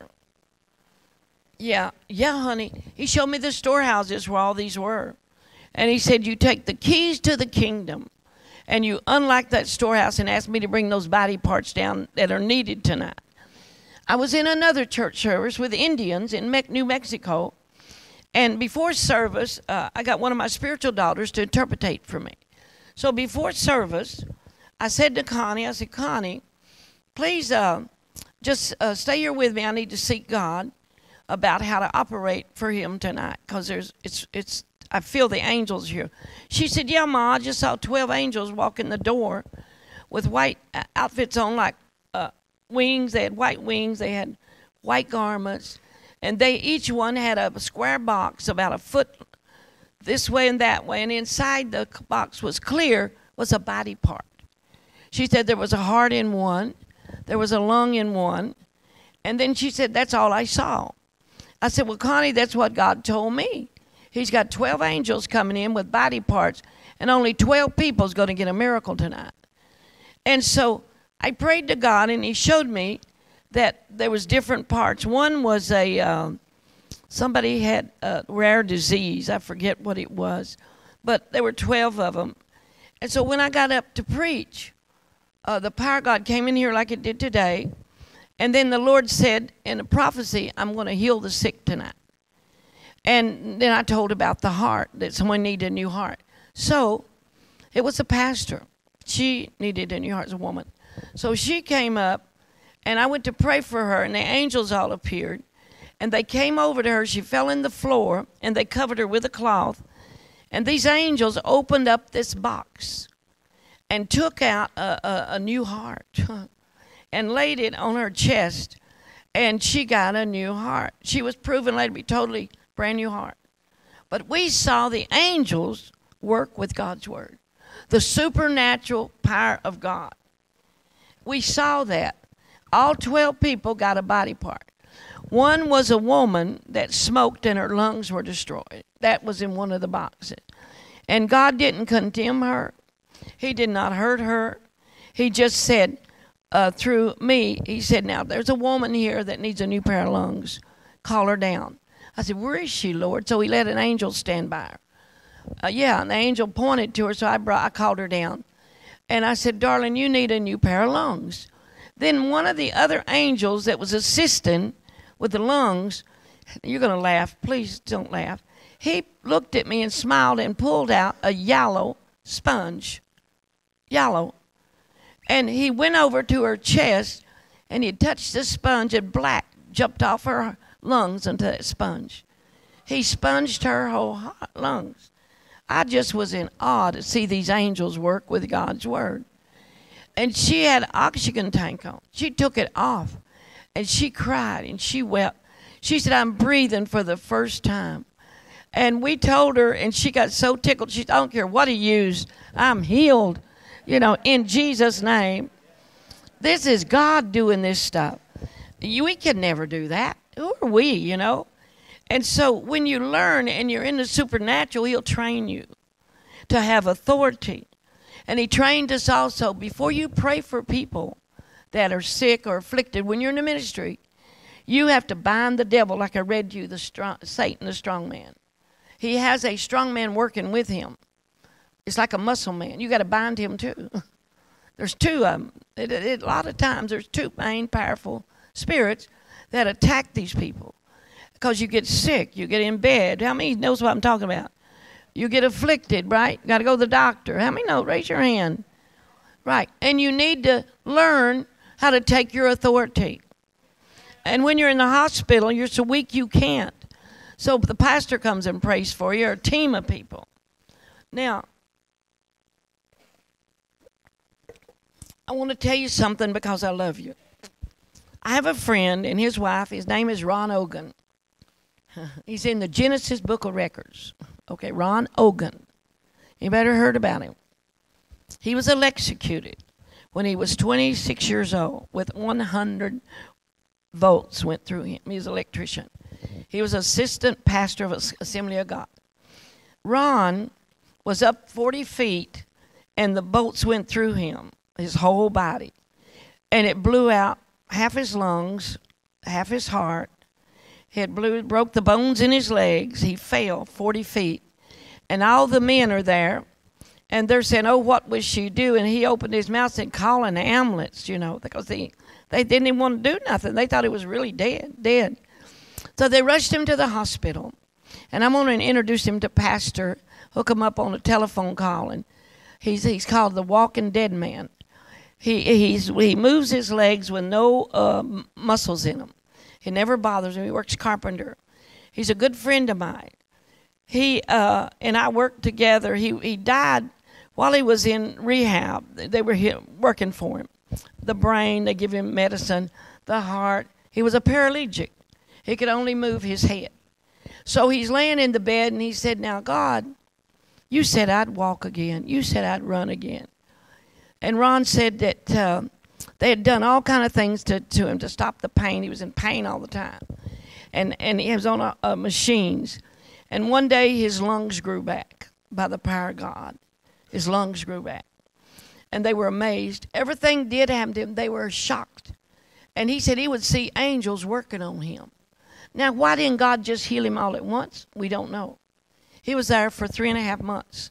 Yeah, honey. He showed me the storehouses where all these were. And he said, you take the keys to the kingdom, and you unlock that storehouse and ask me to bring those body parts down that are needed tonight. I was in another church service with Indians in New Mexico. And before service, I got one of my spiritual daughters to interpretate for me. So before service, I said to Connie, Connie, please just stay here with me. I need to seek God about how to operate for him tonight, because I feel the angels here. She said, yeah, Ma, I just saw 12 angels walk in the door with white outfits on, like wings. They had white wings. They had white garments. And each one had a square box about a foot this way and that way. And inside the box was a body part. She said there was a heart in one. There was a lung in one. And then she said, that's all I saw. I said, well, Connie, that's what God told me. He's got 12 angels coming in with body parts, and only 12 people is going to get a miracle tonight. And so I prayed to God, and he showed me that there was different parts. One was somebody had a rare disease. I forget what it was, but there were 12 of them. And so when I got up to preach, the power of God came in here like it did today. And then the Lord said in a prophecy, I'm going to heal the sick tonight. And then I told about the heart, that someone needed a new heart. So it was a pastor. She needed a new heart as a woman. So she came up, and I went to pray for her, and the angels all appeared. And they came over to her. She fell in the floor, and they covered her with a cloth. And these angels opened up this box and took out a new heart and laid it on her chest, and she got a new heart. She was proven later to be totally brand new heart. But we saw the angels work with God's word, the supernatural power of God. We saw that. All 12 people got a body part. One was a woman that smoked and her lungs were destroyed. That was in one of the boxes. And God didn't condemn her. He did not hurt her. He just said, through me, he said, now there's a woman here that needs a new pair of lungs. Call her down. I said, where is she, Lord? So he let an angel stand by her. And the angel pointed to her, so I called her down. And I said, darling, you need a new pair of lungs. Then one of the other angels that was assisting with the lungs, you're going to laugh. Please don't laugh. He looked at me and smiled and pulled out a yellow sponge. Yellow. And he went over to her chest, and he touched the sponge, and black jumped off her lungs into that sponge. He sponged her whole lungs. I just was in awe to see these angels work with God's word. And she had an oxygen tank on. She took it off, and she cried, and she wept. She said, I'm breathing for the first time. And we told her, and she got so tickled. She said, I don't care what he used. I'm healed, in Jesus' name. This is God doing this stuff. We can never do that. Who are we, And so when you learn and you're in the supernatural, he'll train you to have authority. And he trained us also, before you pray for people that are sick or afflicted, when you're in the ministry, you have to bind the devil, like I read you, Satan, the strong man. He has a strong man working with him. It's like a muscle man. You got to bind him too. There's two of them. A lot of times there's two main powerful spirits that attack these people. Because you get sick, you get in bed. How many knows what I'm talking about? You get afflicted, right? You got to go to the doctor. How many know? Raise your hand. Right. And you need to learn how to take your authority. And when you're in the hospital, you're so weak you can't. So the pastor comes and prays for you, or a team of people. Now, I want to tell you something because I love you. I have a friend and his wife. His name is Ron Ogan. He's in the Genesis Book of Records. Okay, Ron Ogan. Anybody ever heard about him? He was electrocuted when he was 26 years old with 100 volts went through him. He was an electrician. He was assistant pastor of Assembly of God. Ron was up 40 feet, and the bolts went through him, his whole body. And it blew out half his lungs, half his heart. It broke the bones in his legs. He fell 40 feet. And all the men are there, and they're saying, oh, what was she doing? And he opened his mouth and called an ambulance, because they didn't even want to do nothing. They thought he was really dead. So they rushed him to the hospital. And I'm going to introduce him to Pastor, hook him up on a telephone call. And he's called the Walking Dead Man. He moves his legs with no muscles in them. He never bothers him. He works carpenter. He's a good friend of mine. He and I worked together. He died while he was in rehab. They were working for him. The brain, they give him medicine. The heart. He was a paralytic. He could only move his head. So he's laying in the bed, and he said, now, God, you said I'd walk again. You said I'd run again. And Ron said that they had done all kind of things to him to stop the pain. He was in pain all the time. And he was on machines. And one day his lungs grew back by the power of God. His lungs grew back. And they were amazed. Everything did happen to him. They were shocked. And he said he would see angels working on him. Now, why didn't God just heal him all at once? We don't know. He was there for 3.5 months.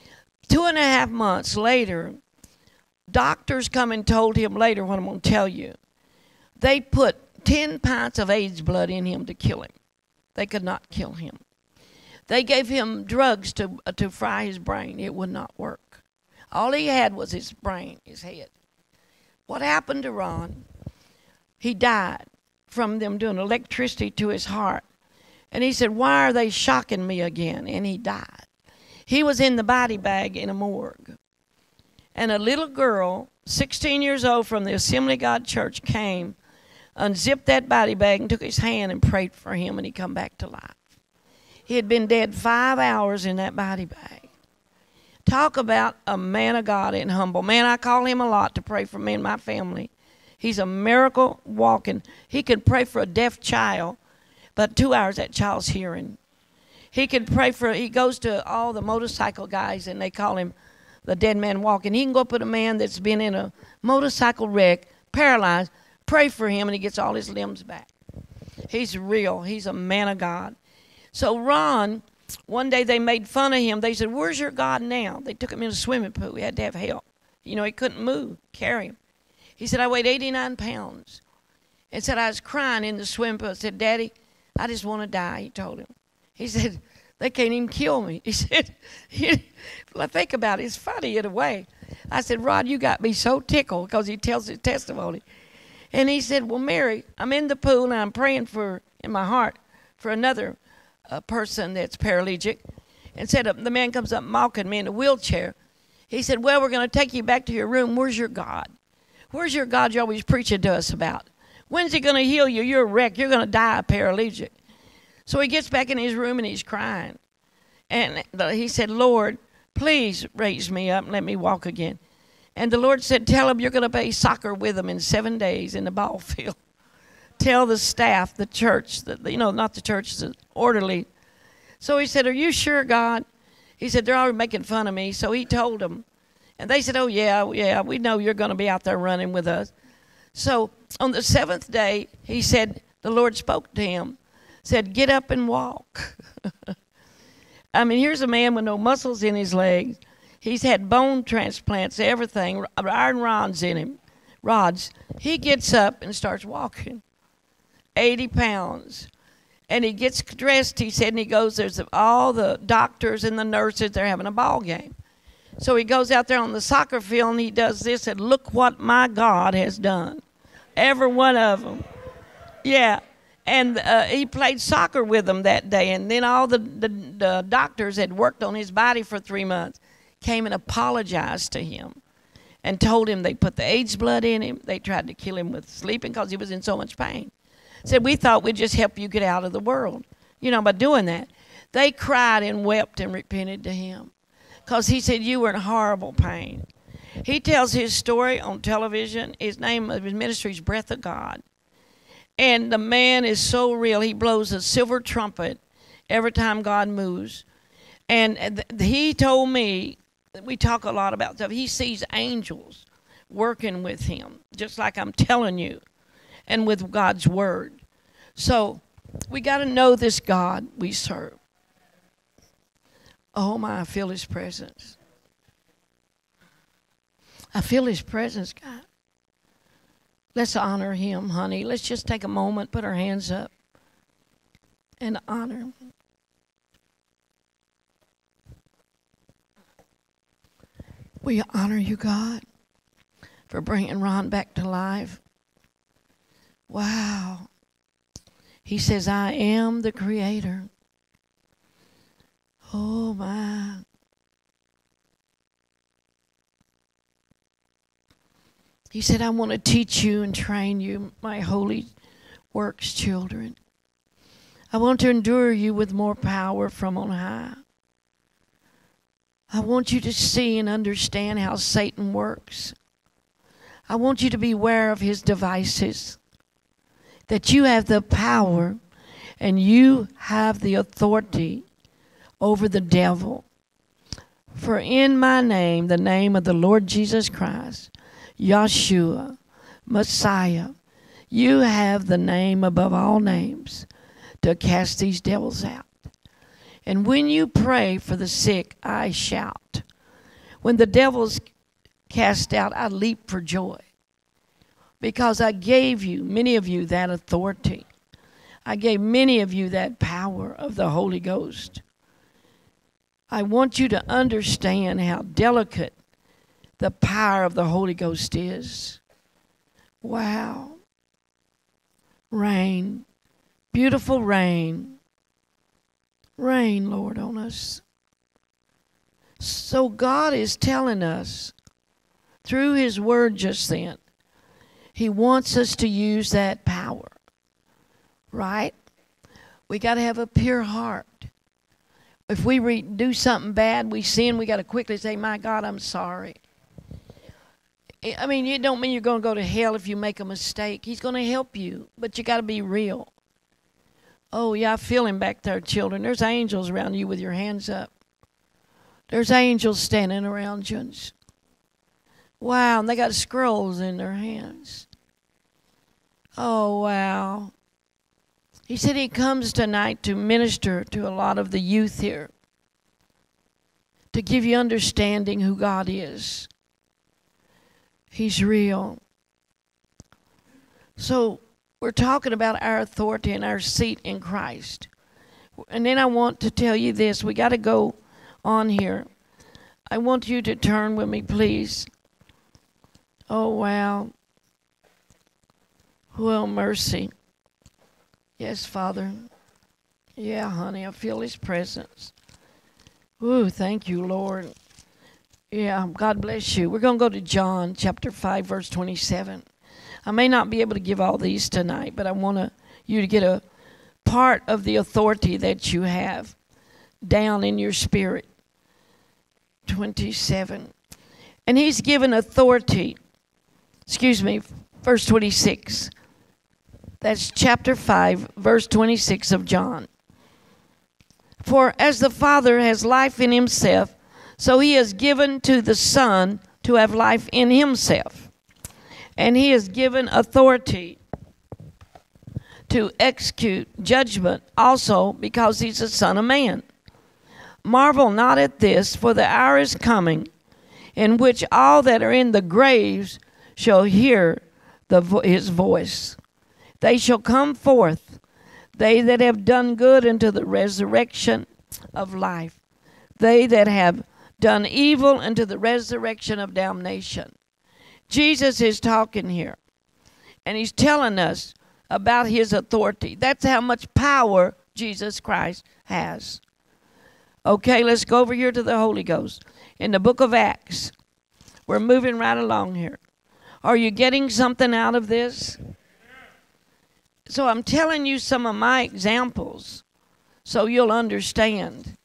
2.5 months later, doctors come and told him later what I'm going to tell you. They put 10 pints of AIDS blood in him to kill him. They could not kill him. They gave him drugs to fry his brain. It would not work. All he had was his brain, his head. What happened to Ron? He died from them doing electricity to his heart. And he said, why are they shocking me again? And he died. He was in the body bag in a morgue. And a little girl, 16 years old, from the Assembly of God Church came, unzipped that body bag and took his hand and prayed for him, and he come back to life. He had been dead 5 hours in that body bag. Talk about a man of God and humble. Man, I call him a lot to pray for me and my family. He's a miracle walking. He could pray for a deaf child, but 2 hours that child's hearing. He goes to all the motorcycle guys, and they call him the dead man walking. He can go up with a man that's been in a motorcycle wreck, paralyzed, pray for him, and he gets all his limbs back. He's real. He's a man of God. So Ron, one day they made fun of him. They said, where's your God now? They took him in a swimming pool. He had to have help. You know, he couldn't move, carry him. He said, I weighed 89 pounds. And said, I was crying in the swimming pool. I said, Daddy, I just want to die, he told him. He said, they can't even kill me. He said, well, think about it. It's funny in a way. I said, Rod, you got me so tickled because he tells his testimony. And he said, well, Mary, I'm in the pool and I'm praying in my heart for another person that's paralytic. And said, the man comes up mocking me in a wheelchair. He said, well, we're going to take you back to your room. Where's your God? Where's your God you're always preaching to us about? When's he going to heal you? You're a wreck. You're going to die paralytic. So he gets back in his room and he's crying. And he said, Lord, please raise me up and let me walk again. And the Lord said, tell him you're going to play soccer with him in 7 days in the ball field. Tell the staff, the church, not the church, the orderly. So he said, are you sure, God? He said, they're already making fun of me. So he told them. And they said, oh, yeah, we know you're going to be out there running with us. So on the 7th day, he said, the Lord spoke to him, said, get up and walk. I mean, here's a man with no muscles in his legs. He's had bone transplants, everything, iron rods in him, rods. He gets up and starts walking, 80 pounds. And he gets dressed, he said, and he goes, there's all the doctors and the nurses, they're having a ball game. So he goes out there on the soccer field and he does this and look what my God has done. Every one of them. Yeah. And he played soccer with them that day. And then all the doctors had worked on his body for 3 months came and apologized to him and told him they put the AIDS blood in him. They tried to kill him with sleeping because he was in so much pain. Said, we thought we'd just help you get out of the world, by doing that. They cried and wept and repented to him. Because he said, you were in horrible pain. He tells his story on television. His name of his ministry is Breath of God. And the man is so real. He blows a silver trumpet every time God moves. And he told me, we talk a lot about stuff, he sees angels working with him, just like I'm telling you, and with God's word. So we got to know this God we serve. Oh, my, I feel his presence. I feel his presence, God. Let's honor him, honey. Let's just take a moment, put our hands up, and honor him. We honor you, God, for bringing Ron back to life. Wow. He says, I am the creator. Oh, my. He said, I want to teach you and train you, my holy works children. I want to endure you with more power from on high. I want you to see and understand how Satan works. I want you to be aware of his devices, that you have the power and you have the authority over the devil. For in my name, the name of the Lord Jesus Christ, Yeshua, Messiah, you have the name above all names to cast these devils out. And when you pray for the sick, I shout. When the devil's cast out, I leap for joy. Because I gave you, many of you, that authority. I gave many of you that power of the Holy Ghost. I want you to understand how delicate the power of the Holy Ghost is. Wow. Rain. Beautiful rain. Rain, Lord, on us. So God is telling us through his word just then, he wants us to use that power, right? We got to have a pure heart. If we do something bad, we sin, we got to quickly say, my God, I'm sorry. I mean, it don't mean you're going to go to hell if you make a mistake. He's going to help you, but you got to be real. Oh, yeah, I feel him back there, children. There's angels around you with your hands up. There's angels standing around you. Wow, and they got scrolls in their hands. Oh, wow. He said he comes tonight to minister to a lot of the youth here, to give you understanding who God is. He's real. So we're talking about our authority and our seat in Christ. And then I want to tell you this. We got to go on here. I want you to turn with me, please. Oh, wow. Well, mercy. Yes, Father. Yeah, honey, I feel His presence. Ooh, thank you, Lord. Yeah, God bless you. We're going to go to John chapter 5, verse 27. I may not be able to give all these tonight, but I want you to get a part of the authority that you have down in your spirit. 27. And He's given authority. Verse 26. That's chapter 5, verse 26 of John. For as the Father has life in Himself, so He has given to the Son to have life in Himself. And He has given authority to execute judgment also, because He's the Son of Man. Marvel not at this, for the hour is coming in which all that are in the graves shall hear His voice. They shall come forth, they that have done good, unto the resurrection of life. They that have done evil, unto the resurrection of damnation. Jesus is talking here, and He's telling us about His authority. That's how much power Jesus Christ has. Okay, let's go over here to the Holy Ghost. In the book of Acts, we're moving right along here. Are you getting something out of this? So I'm telling you some of my examples so you'll understand.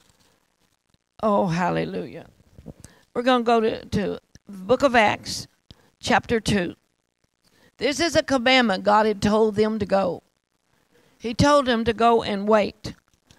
Oh, hallelujah. We're going to go to the book of Acts, chapter 2. This is a commandment God had told them to go. He told them to go and wait.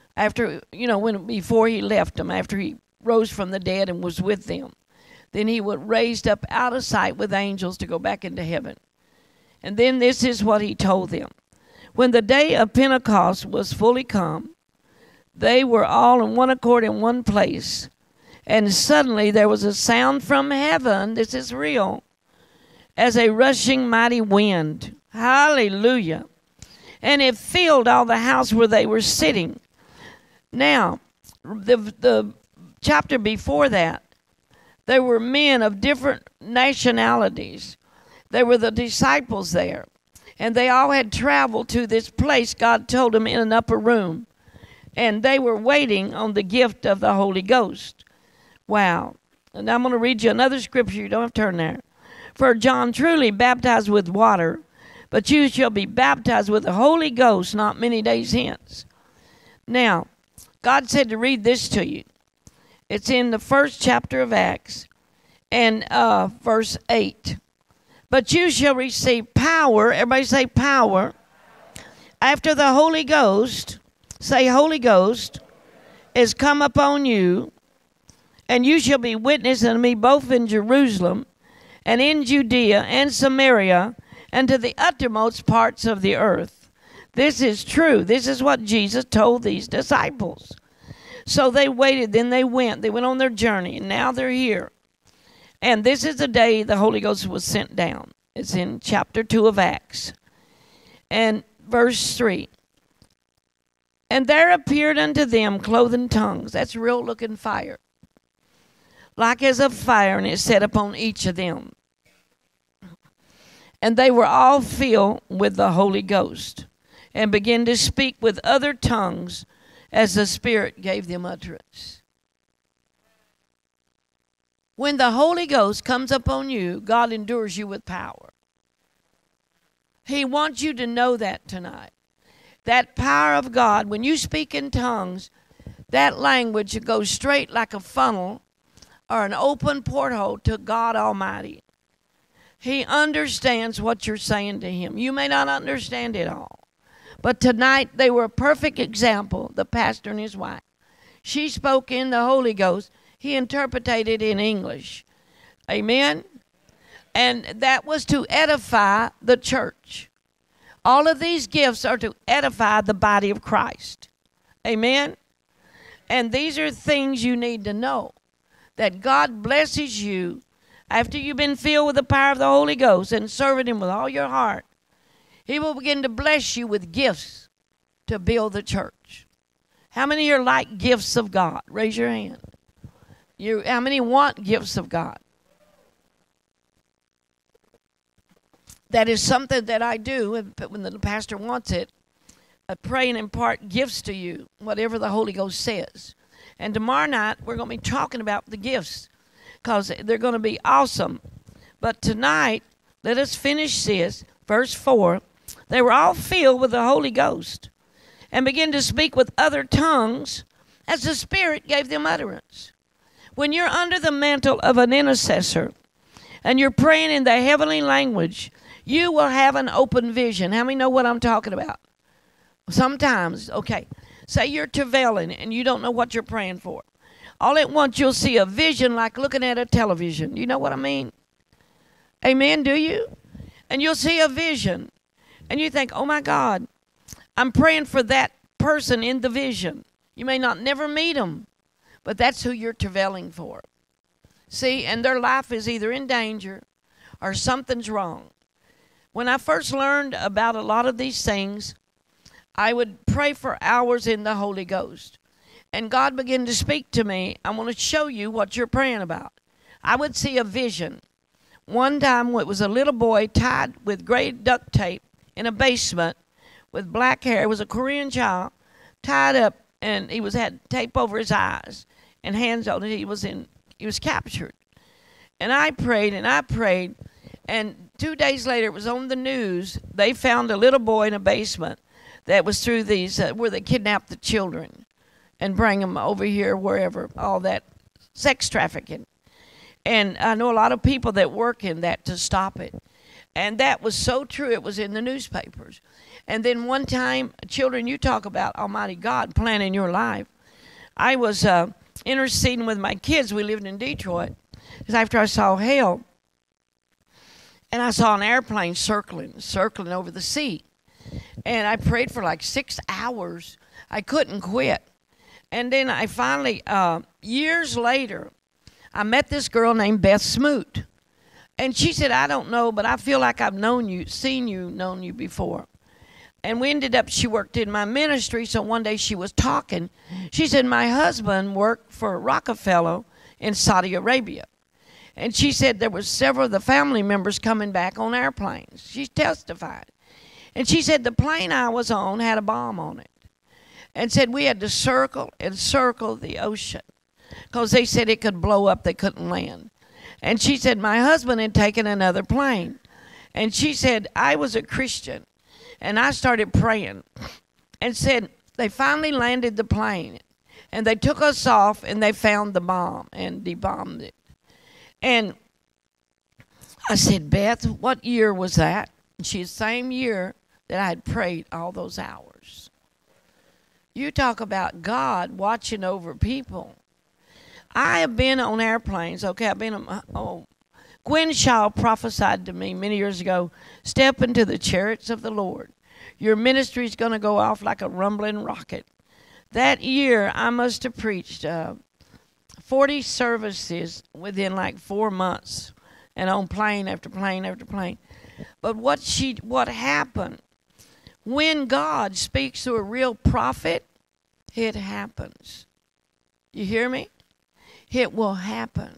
Before He left them, after He rose from the dead and was with them. Then He was raised up out of sight with angels to go back into heaven. And then this is what He told them. When the day of Pentecost was fully come, they were all in one accord in one place. And suddenly there was a sound from heaven, this is real, as a rushing mighty wind. Hallelujah. And it filled all the house where they were sitting. Now, the chapter before that, there were men of different nationalities. There were the disciples there. And they all had traveled to this place God told them in an upper room. And they were waiting on the gift of the Holy Ghost. Wow. And I'm going to read you another scripture. You don't have to turn there. For John truly baptized with water, but you shall be baptized with the Holy Ghost not many days hence. Now, God said to read this to you. It's in the first chapter of Acts and verse 8. But you shall receive power. Everybody say power. After the Holy Ghost, say Holy Ghost, is come upon you, and you shall be witnesses unto me both in Jerusalem and in Judea and Samaria and to the uttermost parts of the earth. This is true. This is what Jesus told these disciples. So they waited, then they went. They went on their journey, and now they're here. And this is the day the Holy Ghost was sent down. It's in chapter 2 of Acts. And verse 3. And there appeared unto them cloven tongues. That's real looking fire. Like as of fire, and it set upon each of them. And they were all filled with the Holy Ghost, and began to speak with other tongues as the Spirit gave them utterance. When the Holy Ghost comes upon you, God endures you with power. He wants you to know that tonight. That power of God, when you speak in tongues, that language goes straight like a funnel or an open porthole to God Almighty. He understands what you're saying to Him. You may not understand it all. But tonight they were a perfect example, the pastor and his wife. She spoke in the Holy Ghost. He interpreted it in English. Amen? And that was to edify the church. All of these gifts are to edify the body of Christ. Amen? And these are things you need to know. That God blesses you After you've been filled with the power of the Holy Ghost and serving Him with all your heart, He will begin to bless you with gifts to build the church. How many here like gifts of God? Raise your hand. How many want gifts of God? That is something that I do when the pastor wants it. I pray and impart gifts to you, whatever the Holy Ghost says. And tomorrow night, we're going to be talking about the gifts because they're going to be awesome. But tonight, let us finish this. Verse 4, they were all filled with the Holy Ghost and began to speak with other tongues as the Spirit gave them utterance. When you're under the mantle of an intercessor and you're praying in the heavenly language, you will have an open vision. How many know what I'm talking about? Sometimes, okay, say you're travailing and you don't know what you're praying for. All at once you'll see a vision like looking at a television. You know what I mean? Amen, do you? And you'll see a vision and you think, oh my God, I'm praying for that person in the vision. You may not never meet them, but that's who you're travailing for. See, and their life is either in danger or something's wrong. When I first learned about a lot of these things, I would pray for hours in the Holy Ghost. And God began to speak to me. I want to show you what you're praying about. I would see a vision. One time it was a little boy tied with gray duct tape in a basement with black hair. It was a Korean child tied up, and he had tape over his eyes and hands on it. He was captured. And I prayed, and 2 days later it was on the news. They found a little boy in a basement that was through these, where they kidnapped the children and bring them over here, wherever, all that sex trafficking. And I know a lot of people that work in that to stop it. And that was so true, it was in the newspapers. And then one time, children, you talk about Almighty God planning your life. I was interceding with my kids. We lived in Detroit. Because after I saw hell, and I saw an airplane circling over the sea. And I prayed for like 6 hours. I couldn't quit. And then I finally, years later, I met this girl named Beth Smoot. And she said, I don't know, but I feel like I've known you before. And we ended up, she worked in my ministry, so one day she was talking. She said, my husband worked for Rockefeller in Saudi Arabia. And she said there were several of the family members coming back on airplanes. She testified. And she said the plane I was on had a bomb on it. And said we had to circle and circle the ocean because they said it could blow up, they couldn't land. And she said my husband had taken another plane. And she said I was a Christian. And I started praying and said they finally landed the plane. And they took us off and they found the bomb and debombed it. And I said, Beth, what year was that? And she said, same year that I had prayed all those hours. You talk about God watching over people. I have been on airplanes. Okay, I've been on, Gwen Shaw prophesied to me many years ago, step into the chariots of the Lord. Your ministry is going to go off like a rumbling rocket. That year, I must have preached 40 services within like 4 months and on plane after plane after plane. But what happened, when God speaks to a real prophet, it happens. You hear me? It will happen.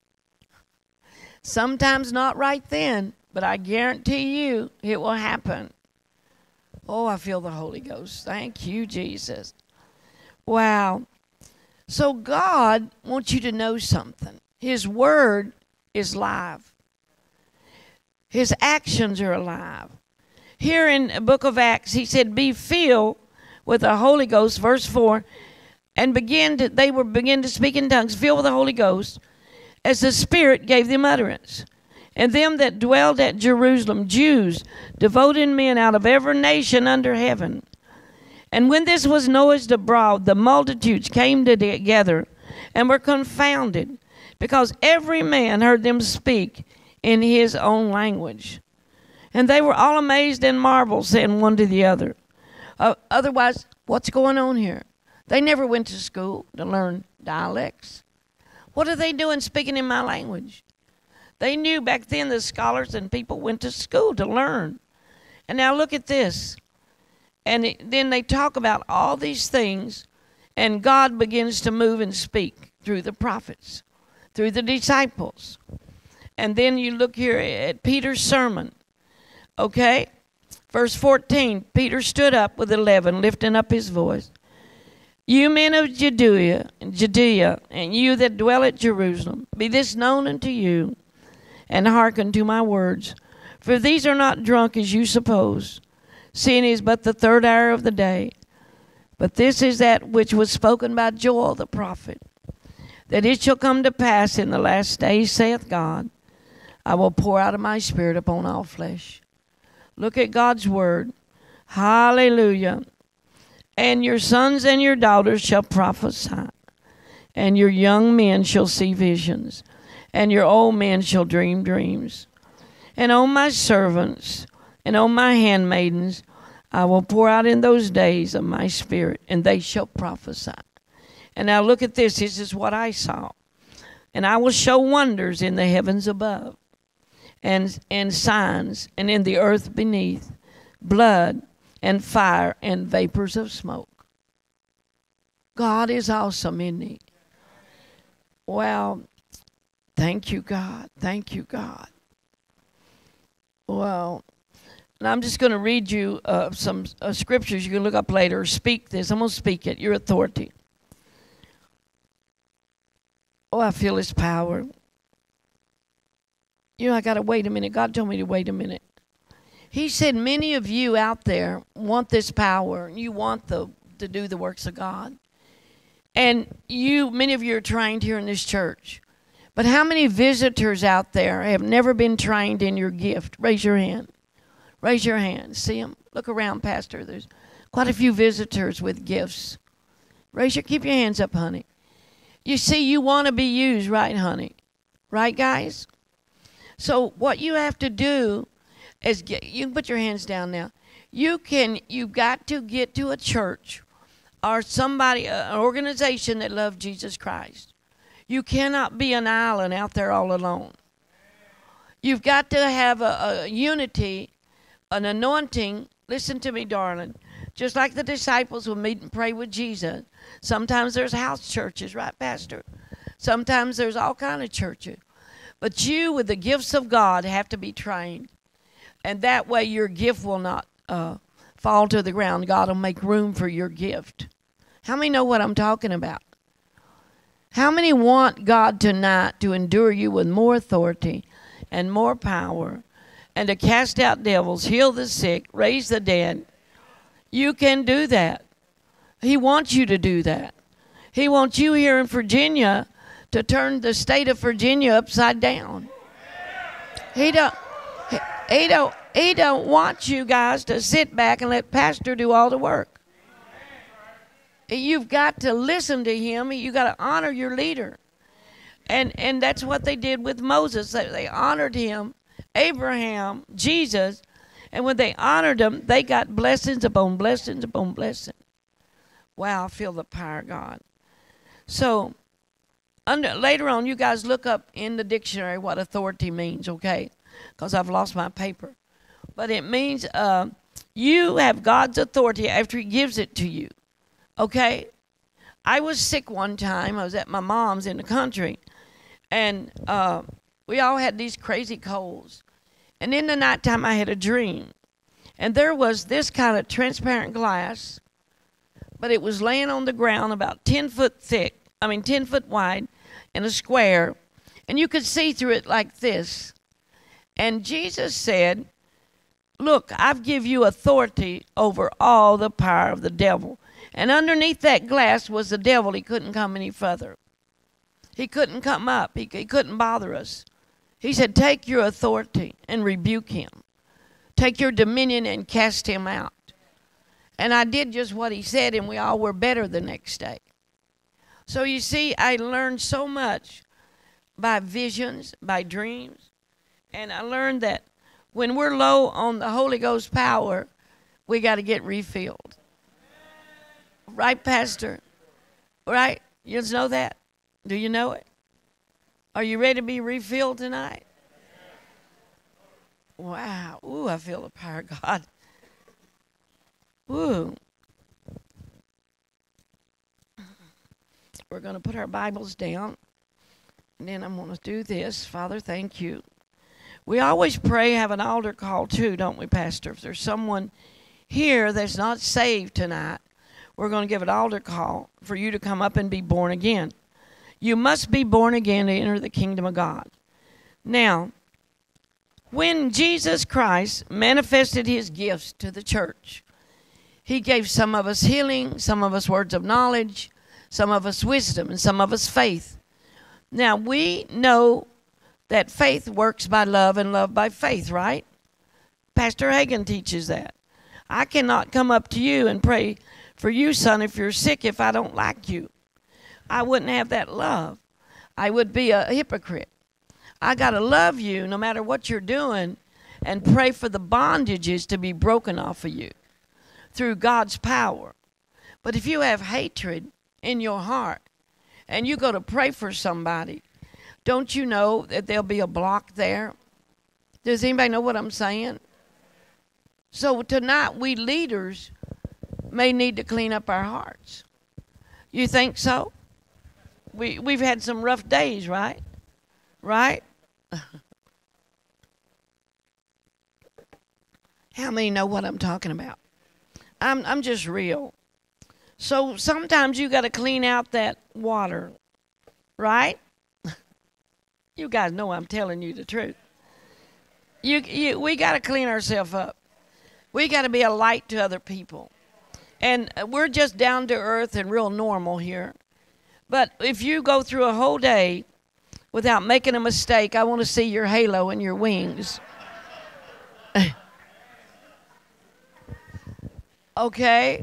Sometimes not right then, but I guarantee you it will happen. Oh, I feel the Holy Ghost. Thank you, Jesus. Wow. So God wants you to know something. His word is live. His actions are alive. Here in the book of Acts, he said, be filled with the Holy Ghost, verse 4, and they were begin to speak in tongues, filled with the Holy Ghost, as the Spirit gave them utterance. And them that dwelled at Jerusalem, Jews, devoted men out of every nation under heaven. And when this was noised abroad, the multitudes came together and were confounded, because every man heard them speak in his own language. And they were all amazed and marveled, saying one to the other. Otherwise, what's going on here? They never went to school to learn dialects. What are they doing speaking in my language? They knew back then the scholars and people went to school to learn. And now look at this. And then they talk about all these things, and God begins to move and speak through the prophets, through the disciples. And then you look here at Peter's sermon. Okay? Verse 14, Peter stood up with 11, lifting up his voice. You men of Judea, and you that dwell at Jerusalem, be this known unto you, and hearken to my words. For these are not drunk as you suppose, seeing it is but the third hour of the day. But this is that which was spoken by Joel the prophet, that it shall come to pass in the last days, saith God, I will pour out of my spirit upon all flesh. Look at God's word. Hallelujah. And your sons and your daughters shall prophesy, and your young men shall see visions, and your old men shall dream dreams. And on my servants and on my handmaidens I will pour out in those days of my spirit, and they shall prophesy. And now look at this. This is what I saw. And I will show wonders in the heavens above, and signs, and in the earth beneath, blood and fire and vapors of smoke. God is awesome, isn't he? Well, thank you, God. Thank you, God. Well, and I'm just going to read you some scriptures you can look up later. Speak this. I'm going to speak it. Your authority. Oh, I feel his power. You know, I got to wait a minute. God told me to wait a minute. He said many of you out there want this power. You want to do the works of God. And many of you are trained here in this church. But how many visitors out there have never been trained in your gift? Raise your hand. Raise your hand. See them? Look around, Pastor. There's quite a few visitors with gifts. Keep your hands up, honey. You see, you want to be used, right, honey? Right, guys? So what you have to do is you can put your hands down now. You've got to get to a church or somebody, an organization that loves Jesus Christ. You cannot be an island out there all alone. You've got to have a unity, an anointing. Listen to me, darling. Just like the disciples would meet and pray with Jesus. Sometimes there's house churches, right, Pastor? Sometimes there's all kind of churches. But you, with the gifts of God, have to be trained. And that way your gift will not fall to the ground. God will make room for your gift. How many know what I'm talking about? How many want God tonight to endure you with more authority and more power and to cast out devils, heal the sick, raise the dead? You can do that. He wants you to do that. He wants you here in Virginia to turn the state of Virginia upside down. He don't want you guys to sit back and let Pastor do all the work. You've got to listen to him. You got to honor your leader. And that's what they did with Moses. They honored him, Abraham, Jesus. And when they honored him, they got blessings upon blessings upon blessings. Wow, I feel the power of God. So later on, you guys look up in the dictionary what authority means, okay? Because I've lost my paper. But it means you have God's authority after he gives it to you. Okay, I was sick one time. I was at my mom's in the country, and we all had these crazy colds. And in the nighttime, I had a dream, and there was this kind of transparent glass, but it was laying on the ground about 10 foot wide, in a square, and you could see through it like this. And Jesus said, "Look, I've give you authority over all the power of the devil." And underneath that glass was the devil. He couldn't come any further. He couldn't come up. He couldn't bother us. He said, take your authority and rebuke him. Take your dominion and cast him out. And I did just what he said, and we all were better the next day. So you see, I learned so much by visions, by dreams. And I learned that when we're low on the Holy Ghost power, we got to get refilled. Right, Pastor? Right? You know that? Do you know it? Are you ready to be refilled tonight? Wow. Ooh, I feel the power of God. Ooh. We're going to put our Bibles down. And then I'm going to do this. Father, thank you. We always pray, have an altar call too, don't we, Pastor? If there's someone here that's not saved tonight, we're going to give an altar call for you to come up and be born again. You must be born again to enter the kingdom of God. Now, when Jesus Christ manifested his gifts to the church, he gave some of us healing, some of us words of knowledge, some of us wisdom, and some of us faith. Now, we know that faith works by love and love by faith, right? Pastor Hagen teaches that. I cannot come up to you and pray for you, son, if you're sick, if I don't like you. I wouldn't have that love. I would be a hypocrite. I got to love you no matter what you're doing and pray for the bondages to be broken off of you through God's power. But if you have hatred in your heart and you go to pray for somebody, don't you know that there'll be a block there? Does anybody know what I'm saying? So tonight, we leaders may need to clean up our hearts. You think so? We've had some rough days, right? Right? How many know what I'm talking about? I'm just real. So sometimes you got to clean out that water, right? You guys know I'm telling you the truth. We got to clean ourselves up. We got to be a light to other people. And we're just down to earth and real normal here. But if you go through a whole day without making a mistake, I want to see your halo and your wings. Okay?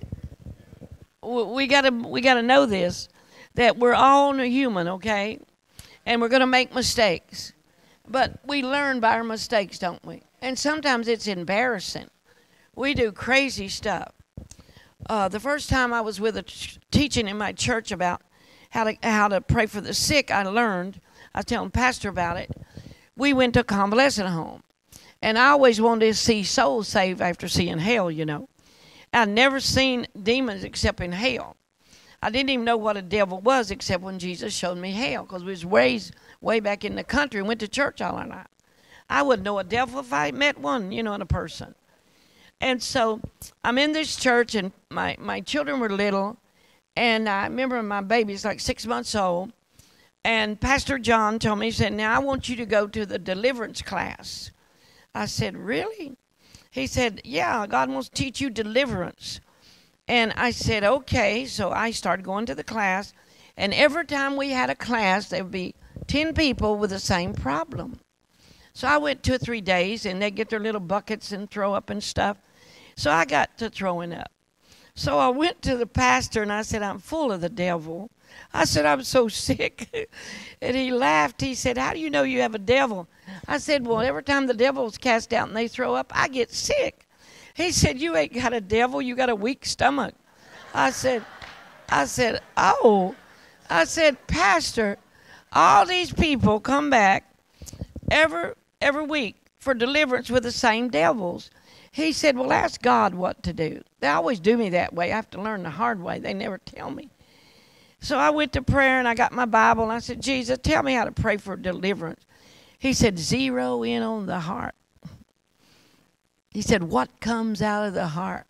We gotta know this, that we're all human, okay? And we're going to make mistakes. But we learn by our mistakes, don't we? And sometimes it's embarrassing. We do crazy stuff. The first time I was with teaching in my church about how to pray for the sick, I learned, I was telling Pastor about it, we went to a convalescent home. And I always wanted to see souls saved after seeing hell, you know. I'd never seen demons except in hell. I didn't even know what a devil was except when Jesus showed me hell, because we was raised way back in the country and went to church all our life. I wouldn't know a devil if I met one, you know, in a person. And so I'm in this church, and my children were little, and I remember my baby's like 6 months old, and Pastor John told me, he said, now I want you to go to the deliverance class. I said, really? He said, yeah, God wants to teach you deliverance. And I said, okay. So I started going to the class, and every time we had a class, there would be 10 people with the same problem. So I went 2 or 3 days, and they get their little buckets and throw up and stuff. So I got to throwing up. So I went to the pastor, and I said, I'm full of the devil. I said, I'm so sick. And he laughed. He said, how do you know you have a devil? I said, well, every time the devil's cast out and they throw up, I get sick. He said, you ain't got a devil. You got a weak stomach. I said, oh. I said, Pastor, all these people come back every week for deliverance with the same devils. He said, well, ask God what to do. They always do me that way. I have to learn the hard way. They never tell me. So I went to prayer, and I got my Bible, and I said, Jesus, tell me how to pray for deliverance. He said, zero in on the heart. He said, what comes out of the heart?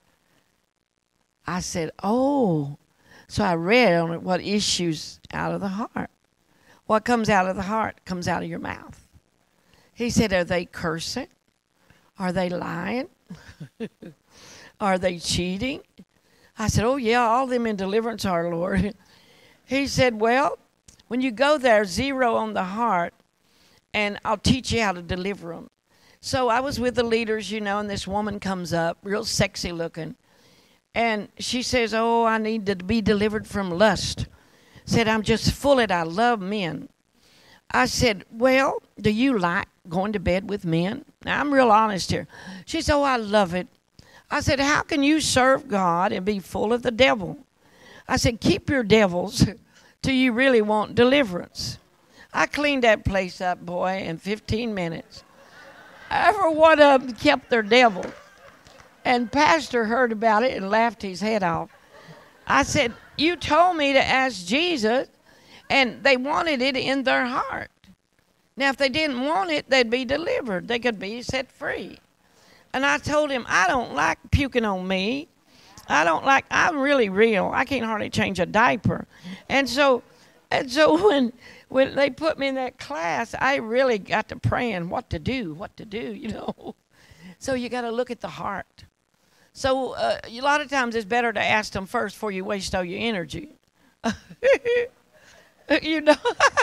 I said, oh. So I read on it, what issues out of the heart. What comes out of the heart comes out of your mouth. He said, are they cursing? Are they lying? Are they cheating? I said, oh, yeah, all them in deliverance are, Lord. He said, well, when you go there, zero on the heart, and I'll teach you how to deliver them. So I was with the leaders, you know, and this woman comes up, real sexy looking. And she says, oh, I need to be delivered from lust. Said, I'm just full of it. I love men. I said, well, do you like going to bed with men? Now, I'm real honest here. She said, oh, I love it. I said, how can you serve God and be full of the devil? I said, keep your devils till you really want deliverance. I cleaned that place up, boy, in 15 minutes. Every one of them kept their devil. And Pastor heard about it and laughed his head off. I said, you told me to ask Jesus, and they wanted it in their heart. Now, if they didn't want it, they'd be delivered. They could be set free. And I told him, I don't like puking on me. I'm really real. I can't hardly change a diaper. And so when they put me in that class, I really got to praying what to do, you know. So you got to look at the heart. So a lot of times it's better to ask them first before you waste all your energy. You know.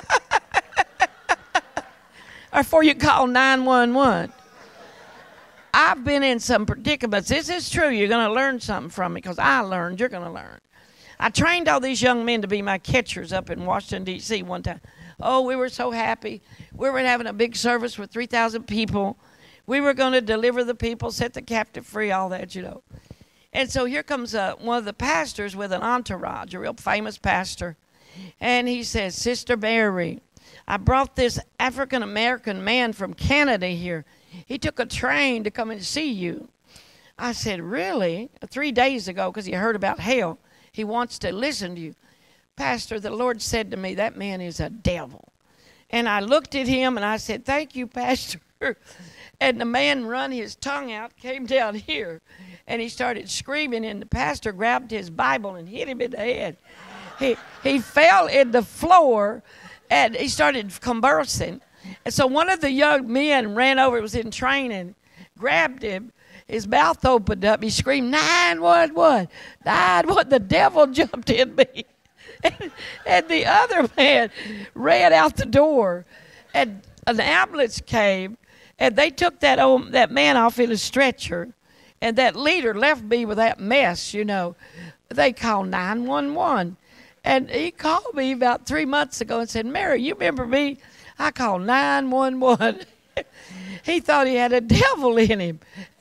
Or before you call 911. I've been in some predicaments. This is true. You're going to learn something from it because I learned. You're going to learn. I trained all these young men to be my catchers up in Washington, D.C. one time. Oh, we were so happy. We were having a big service with 3,000 people. We were going to deliver the people, set the captive free, all that, you know. And so here comes one of the pastors with an entourage, a real famous pastor. And he says, Sister Mary, I brought this African-American man from Canada here. He took a train to come and see you. I said, really? 3 days ago, because he heard about hell. He wants to listen to you. Pastor, the Lord said to me, that man is a devil. And I looked at him and I said, thank you, Pastor. And the man run his tongue out, came down here, and he started screaming, and the pastor grabbed his Bible and hit him in the head. He fell in the floor, and he started conversing. And so one of the young men ran over, it was in training, grabbed him. His mouth opened up. He screamed, 911, 911. The devil jumped in me. And the other man ran out the door. And an ambulance came, and they took that man off in a stretcher. And that leader left me with that mess, you know. They called 911. And he called me about 3 months ago and said, Mary, you remember me? I called 911. He thought he had a devil in him.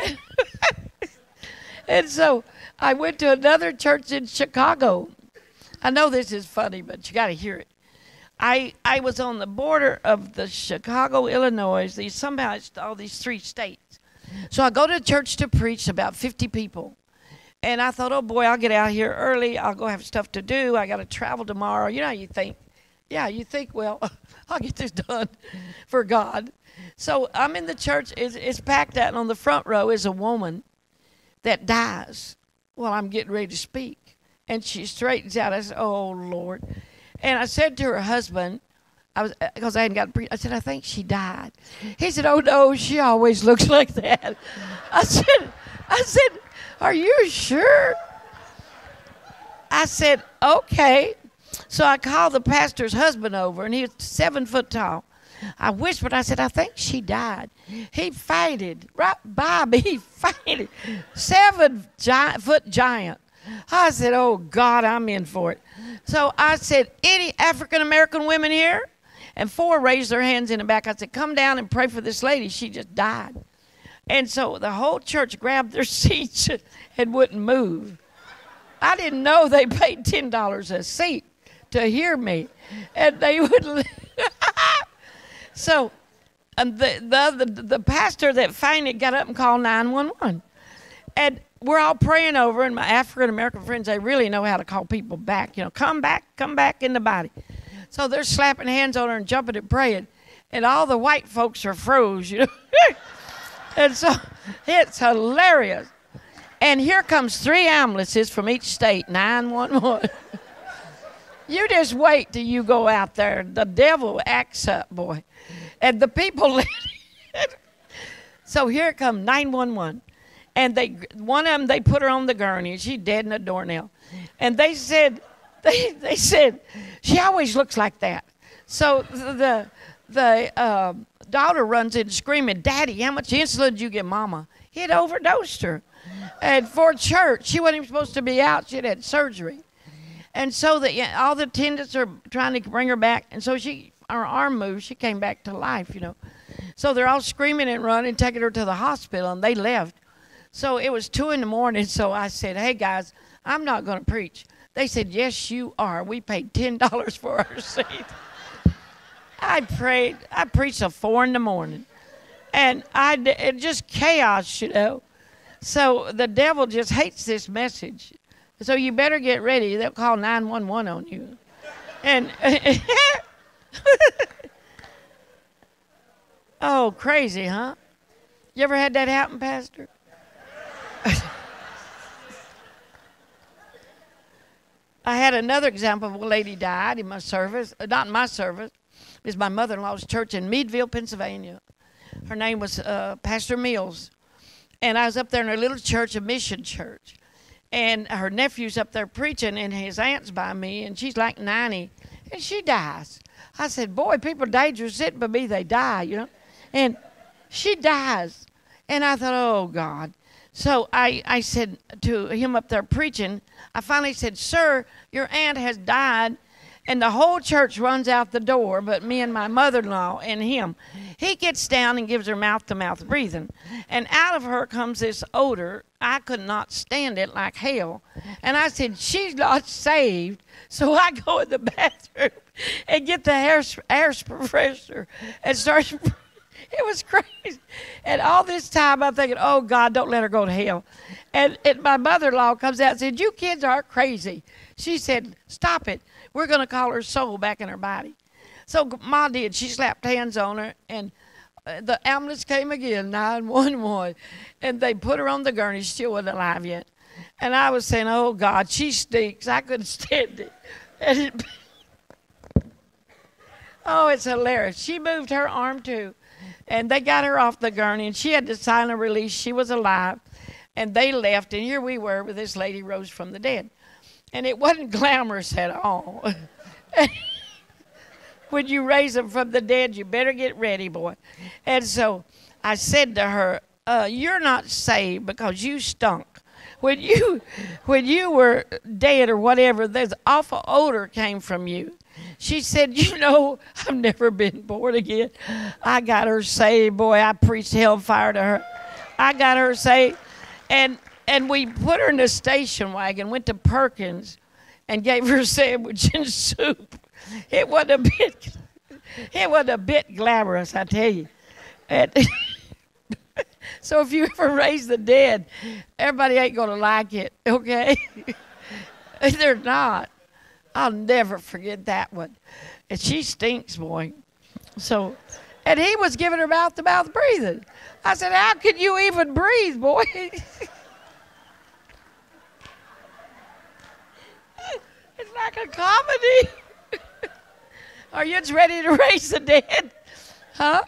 And so I went to another church in Chicago. I know this is funny, but you got to hear it. I was on the border of the Chicago, Illinois, somehow it's all these 3 states. So I go to church to preach, about 50 people. And I thought, oh, boy, I'll get out here early. I'll go have stuff to do. I got to travel tomorrow. You know how you think. Yeah, you think, well, I'll get this done for God. So I'm in the church. It's packed out, and on the front row is a woman that dies while I'm getting ready to speak. And she straightens out. I said, oh, Lord. And I said to her husband, because I hadn't got to preach, I said, I think she died. He said, oh, no, she always looks like that. I said, are you sure? I said, okay. So I called the pastor's husband over, and he was 7 foot tall. I whispered, I said, I think she died. He fainted right by me. He fainted. 7 foot giant. I said, oh, God, I'm in for it. So I said, any African-American women here? And 4 raised their hands in the back. I said, come down and pray for this lady. She just died. And so the whole church grabbed their seats and wouldn't move. I didn't know they paid $10 a seat to hear me. And they would. So the pastor that fainted got up and called 911. And we're all praying over, and my African-American friends, they really know how to call people back. You know, come back in the body. So they're slapping hands on her and jumping and praying. And all the white folks are froze, you know. And so it's hilarious. And here comes 3 ambulances from each state, 911. You just wait till you go out there. The devil acts up, boy. And the people, so here come 911. And one of them, they put her on the gurney. She's dead in a doornail. And they said, she always looks like that. So the daughter runs in screaming, Daddy, how much insulin did you give Mama? He had overdosed her. And for church, she wasn't even supposed to be out. She had had surgery. And so all the attendants are trying to bring her back. And so her arm moved. She came back to life, you know. So they're all screaming and running, taking her to the hospital, and they left. So it was 2 in the morning, so I said, hey, guys, I'm not going to preach. They said, yes, you are. We paid $10 for our seat. I prayed. I preached till 4 in the morning. And it just chaos, you know. So the devil just hates this message. So you better get ready. They'll call 911 on you. And oh, crazy, huh? You ever had that happen, Pastor? I had another example of a lady died in my service. Not in my service. It was my mother-in-law's church in Meadville, Pennsylvania. Her name was Pastor Mills. And I was up there in a little church, a mission church. And her nephew's up there preaching, and his aunt's by me, and she's like 90, and she dies. I said, boy, people dangerous sitting by me, they die, you know. And she dies. And I thought, oh, God. So I said to him up there preaching, I finally said, sir, your aunt has died. And the whole church runs out the door, but me and my mother-in-law and him. He gets down and gives her mouth-to-mouth breathing. And out of her comes this odor. I could not stand it like hell. And I said, she's not saved. So I go in the bathroom and get the air compressor and start. It was crazy. And all this time I'm thinking, oh, God, don't let her go to hell. And my mother-in-law comes out and said, you kids are crazy. She said, stop it. We're going to call her soul back in her body. So Ma did. She slapped hands on her, and the ambulance came again, 911. And they put her on the gurney. She still wasn't alive yet. And I was saying, oh, God, she stinks. I couldn't stand it. And oh, it's hilarious. She moved her arm, too. And they got her off the gurney, and she had to sign a release. She was alive. And they left, and here we were with this lady rose from the dead. And it wasn't glamorous at all. When you raise them from the dead, you better get ready, boy. And so I said to her, you're not saved because you stunk. When you were dead or whatever, there's awful odor came from you. She said, you know, I've never been born again. I got her saved, boy. I preached hellfire to her. I got her saved. And we put her in a station wagon, went to Perkins, and gave her a sandwich and soup. It wasn't a bit glamorous, I tell you. And so if you ever raise the dead, everybody ain't going to like it, okay? They're not. I'll never forget that one. And she stinks, boy. So, and he was giving her mouth-to-mouth breathing. I said, how can you even breathe, boy? It's like a comedy. Are you just ready to raise the dead? Huh?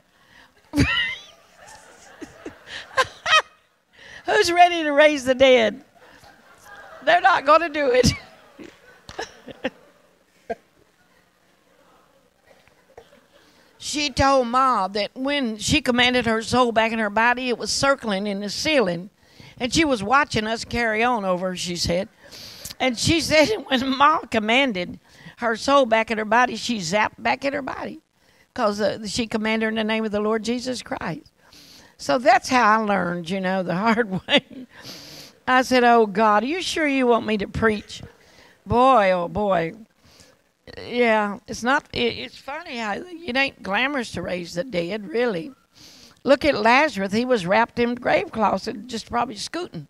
Who's ready to raise the dead? They're not going to do it. She told Ma that when she commanded her soul back in her body, it was circling in the ceiling. And she was watching us carry on over, she said. And she said when Ma commanded her soul back in her body, she zapped back in her body. Because she commanded her in the name of the Lord Jesus Christ. So that's how I learned, you know, the hard way. I said, oh, God, are you sure you want me to preach? Boy, oh, boy. Yeah, it's funny how it ain't glamorous to raise the dead, really. Look at Lazarus. He was wrapped in grave cloths and just probably scooting.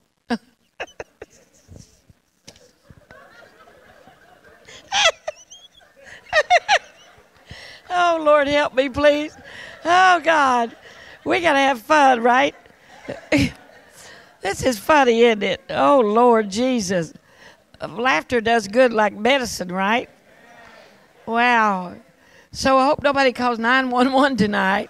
Oh, Lord, help me, please. Oh, God. We got to have fun, right? This is funny, isn't it? Oh, Lord Jesus. Laughter does good like medicine, right? Wow. So I hope nobody calls 911 tonight.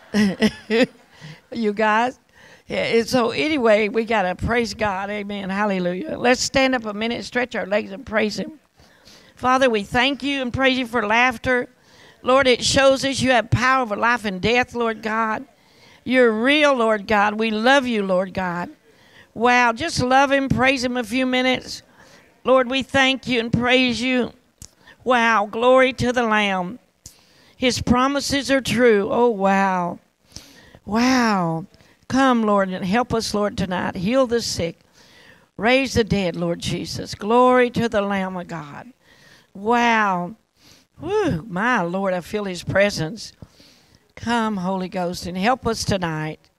You guys. Yeah, so anyway, we got to praise God. Amen. Hallelujah. Let's stand up a minute, stretch our legs, and praise Him. Father, we thank you and praise you for laughter. Lord, it shows us you have power over life and death, Lord God. You're real, Lord God. We love you, Lord God. Wow, just love Him, praise Him a few minutes. Lord, we thank you and praise you. Wow, glory to the Lamb. His promises are true. Oh, wow. Wow. Come, Lord, and help us, Lord, tonight. Heal the sick. Raise the dead, Lord Jesus. Glory to the Lamb of God. Wow. Woo, my Lord, I feel His presence. Come, Holy Ghost, and help us tonight.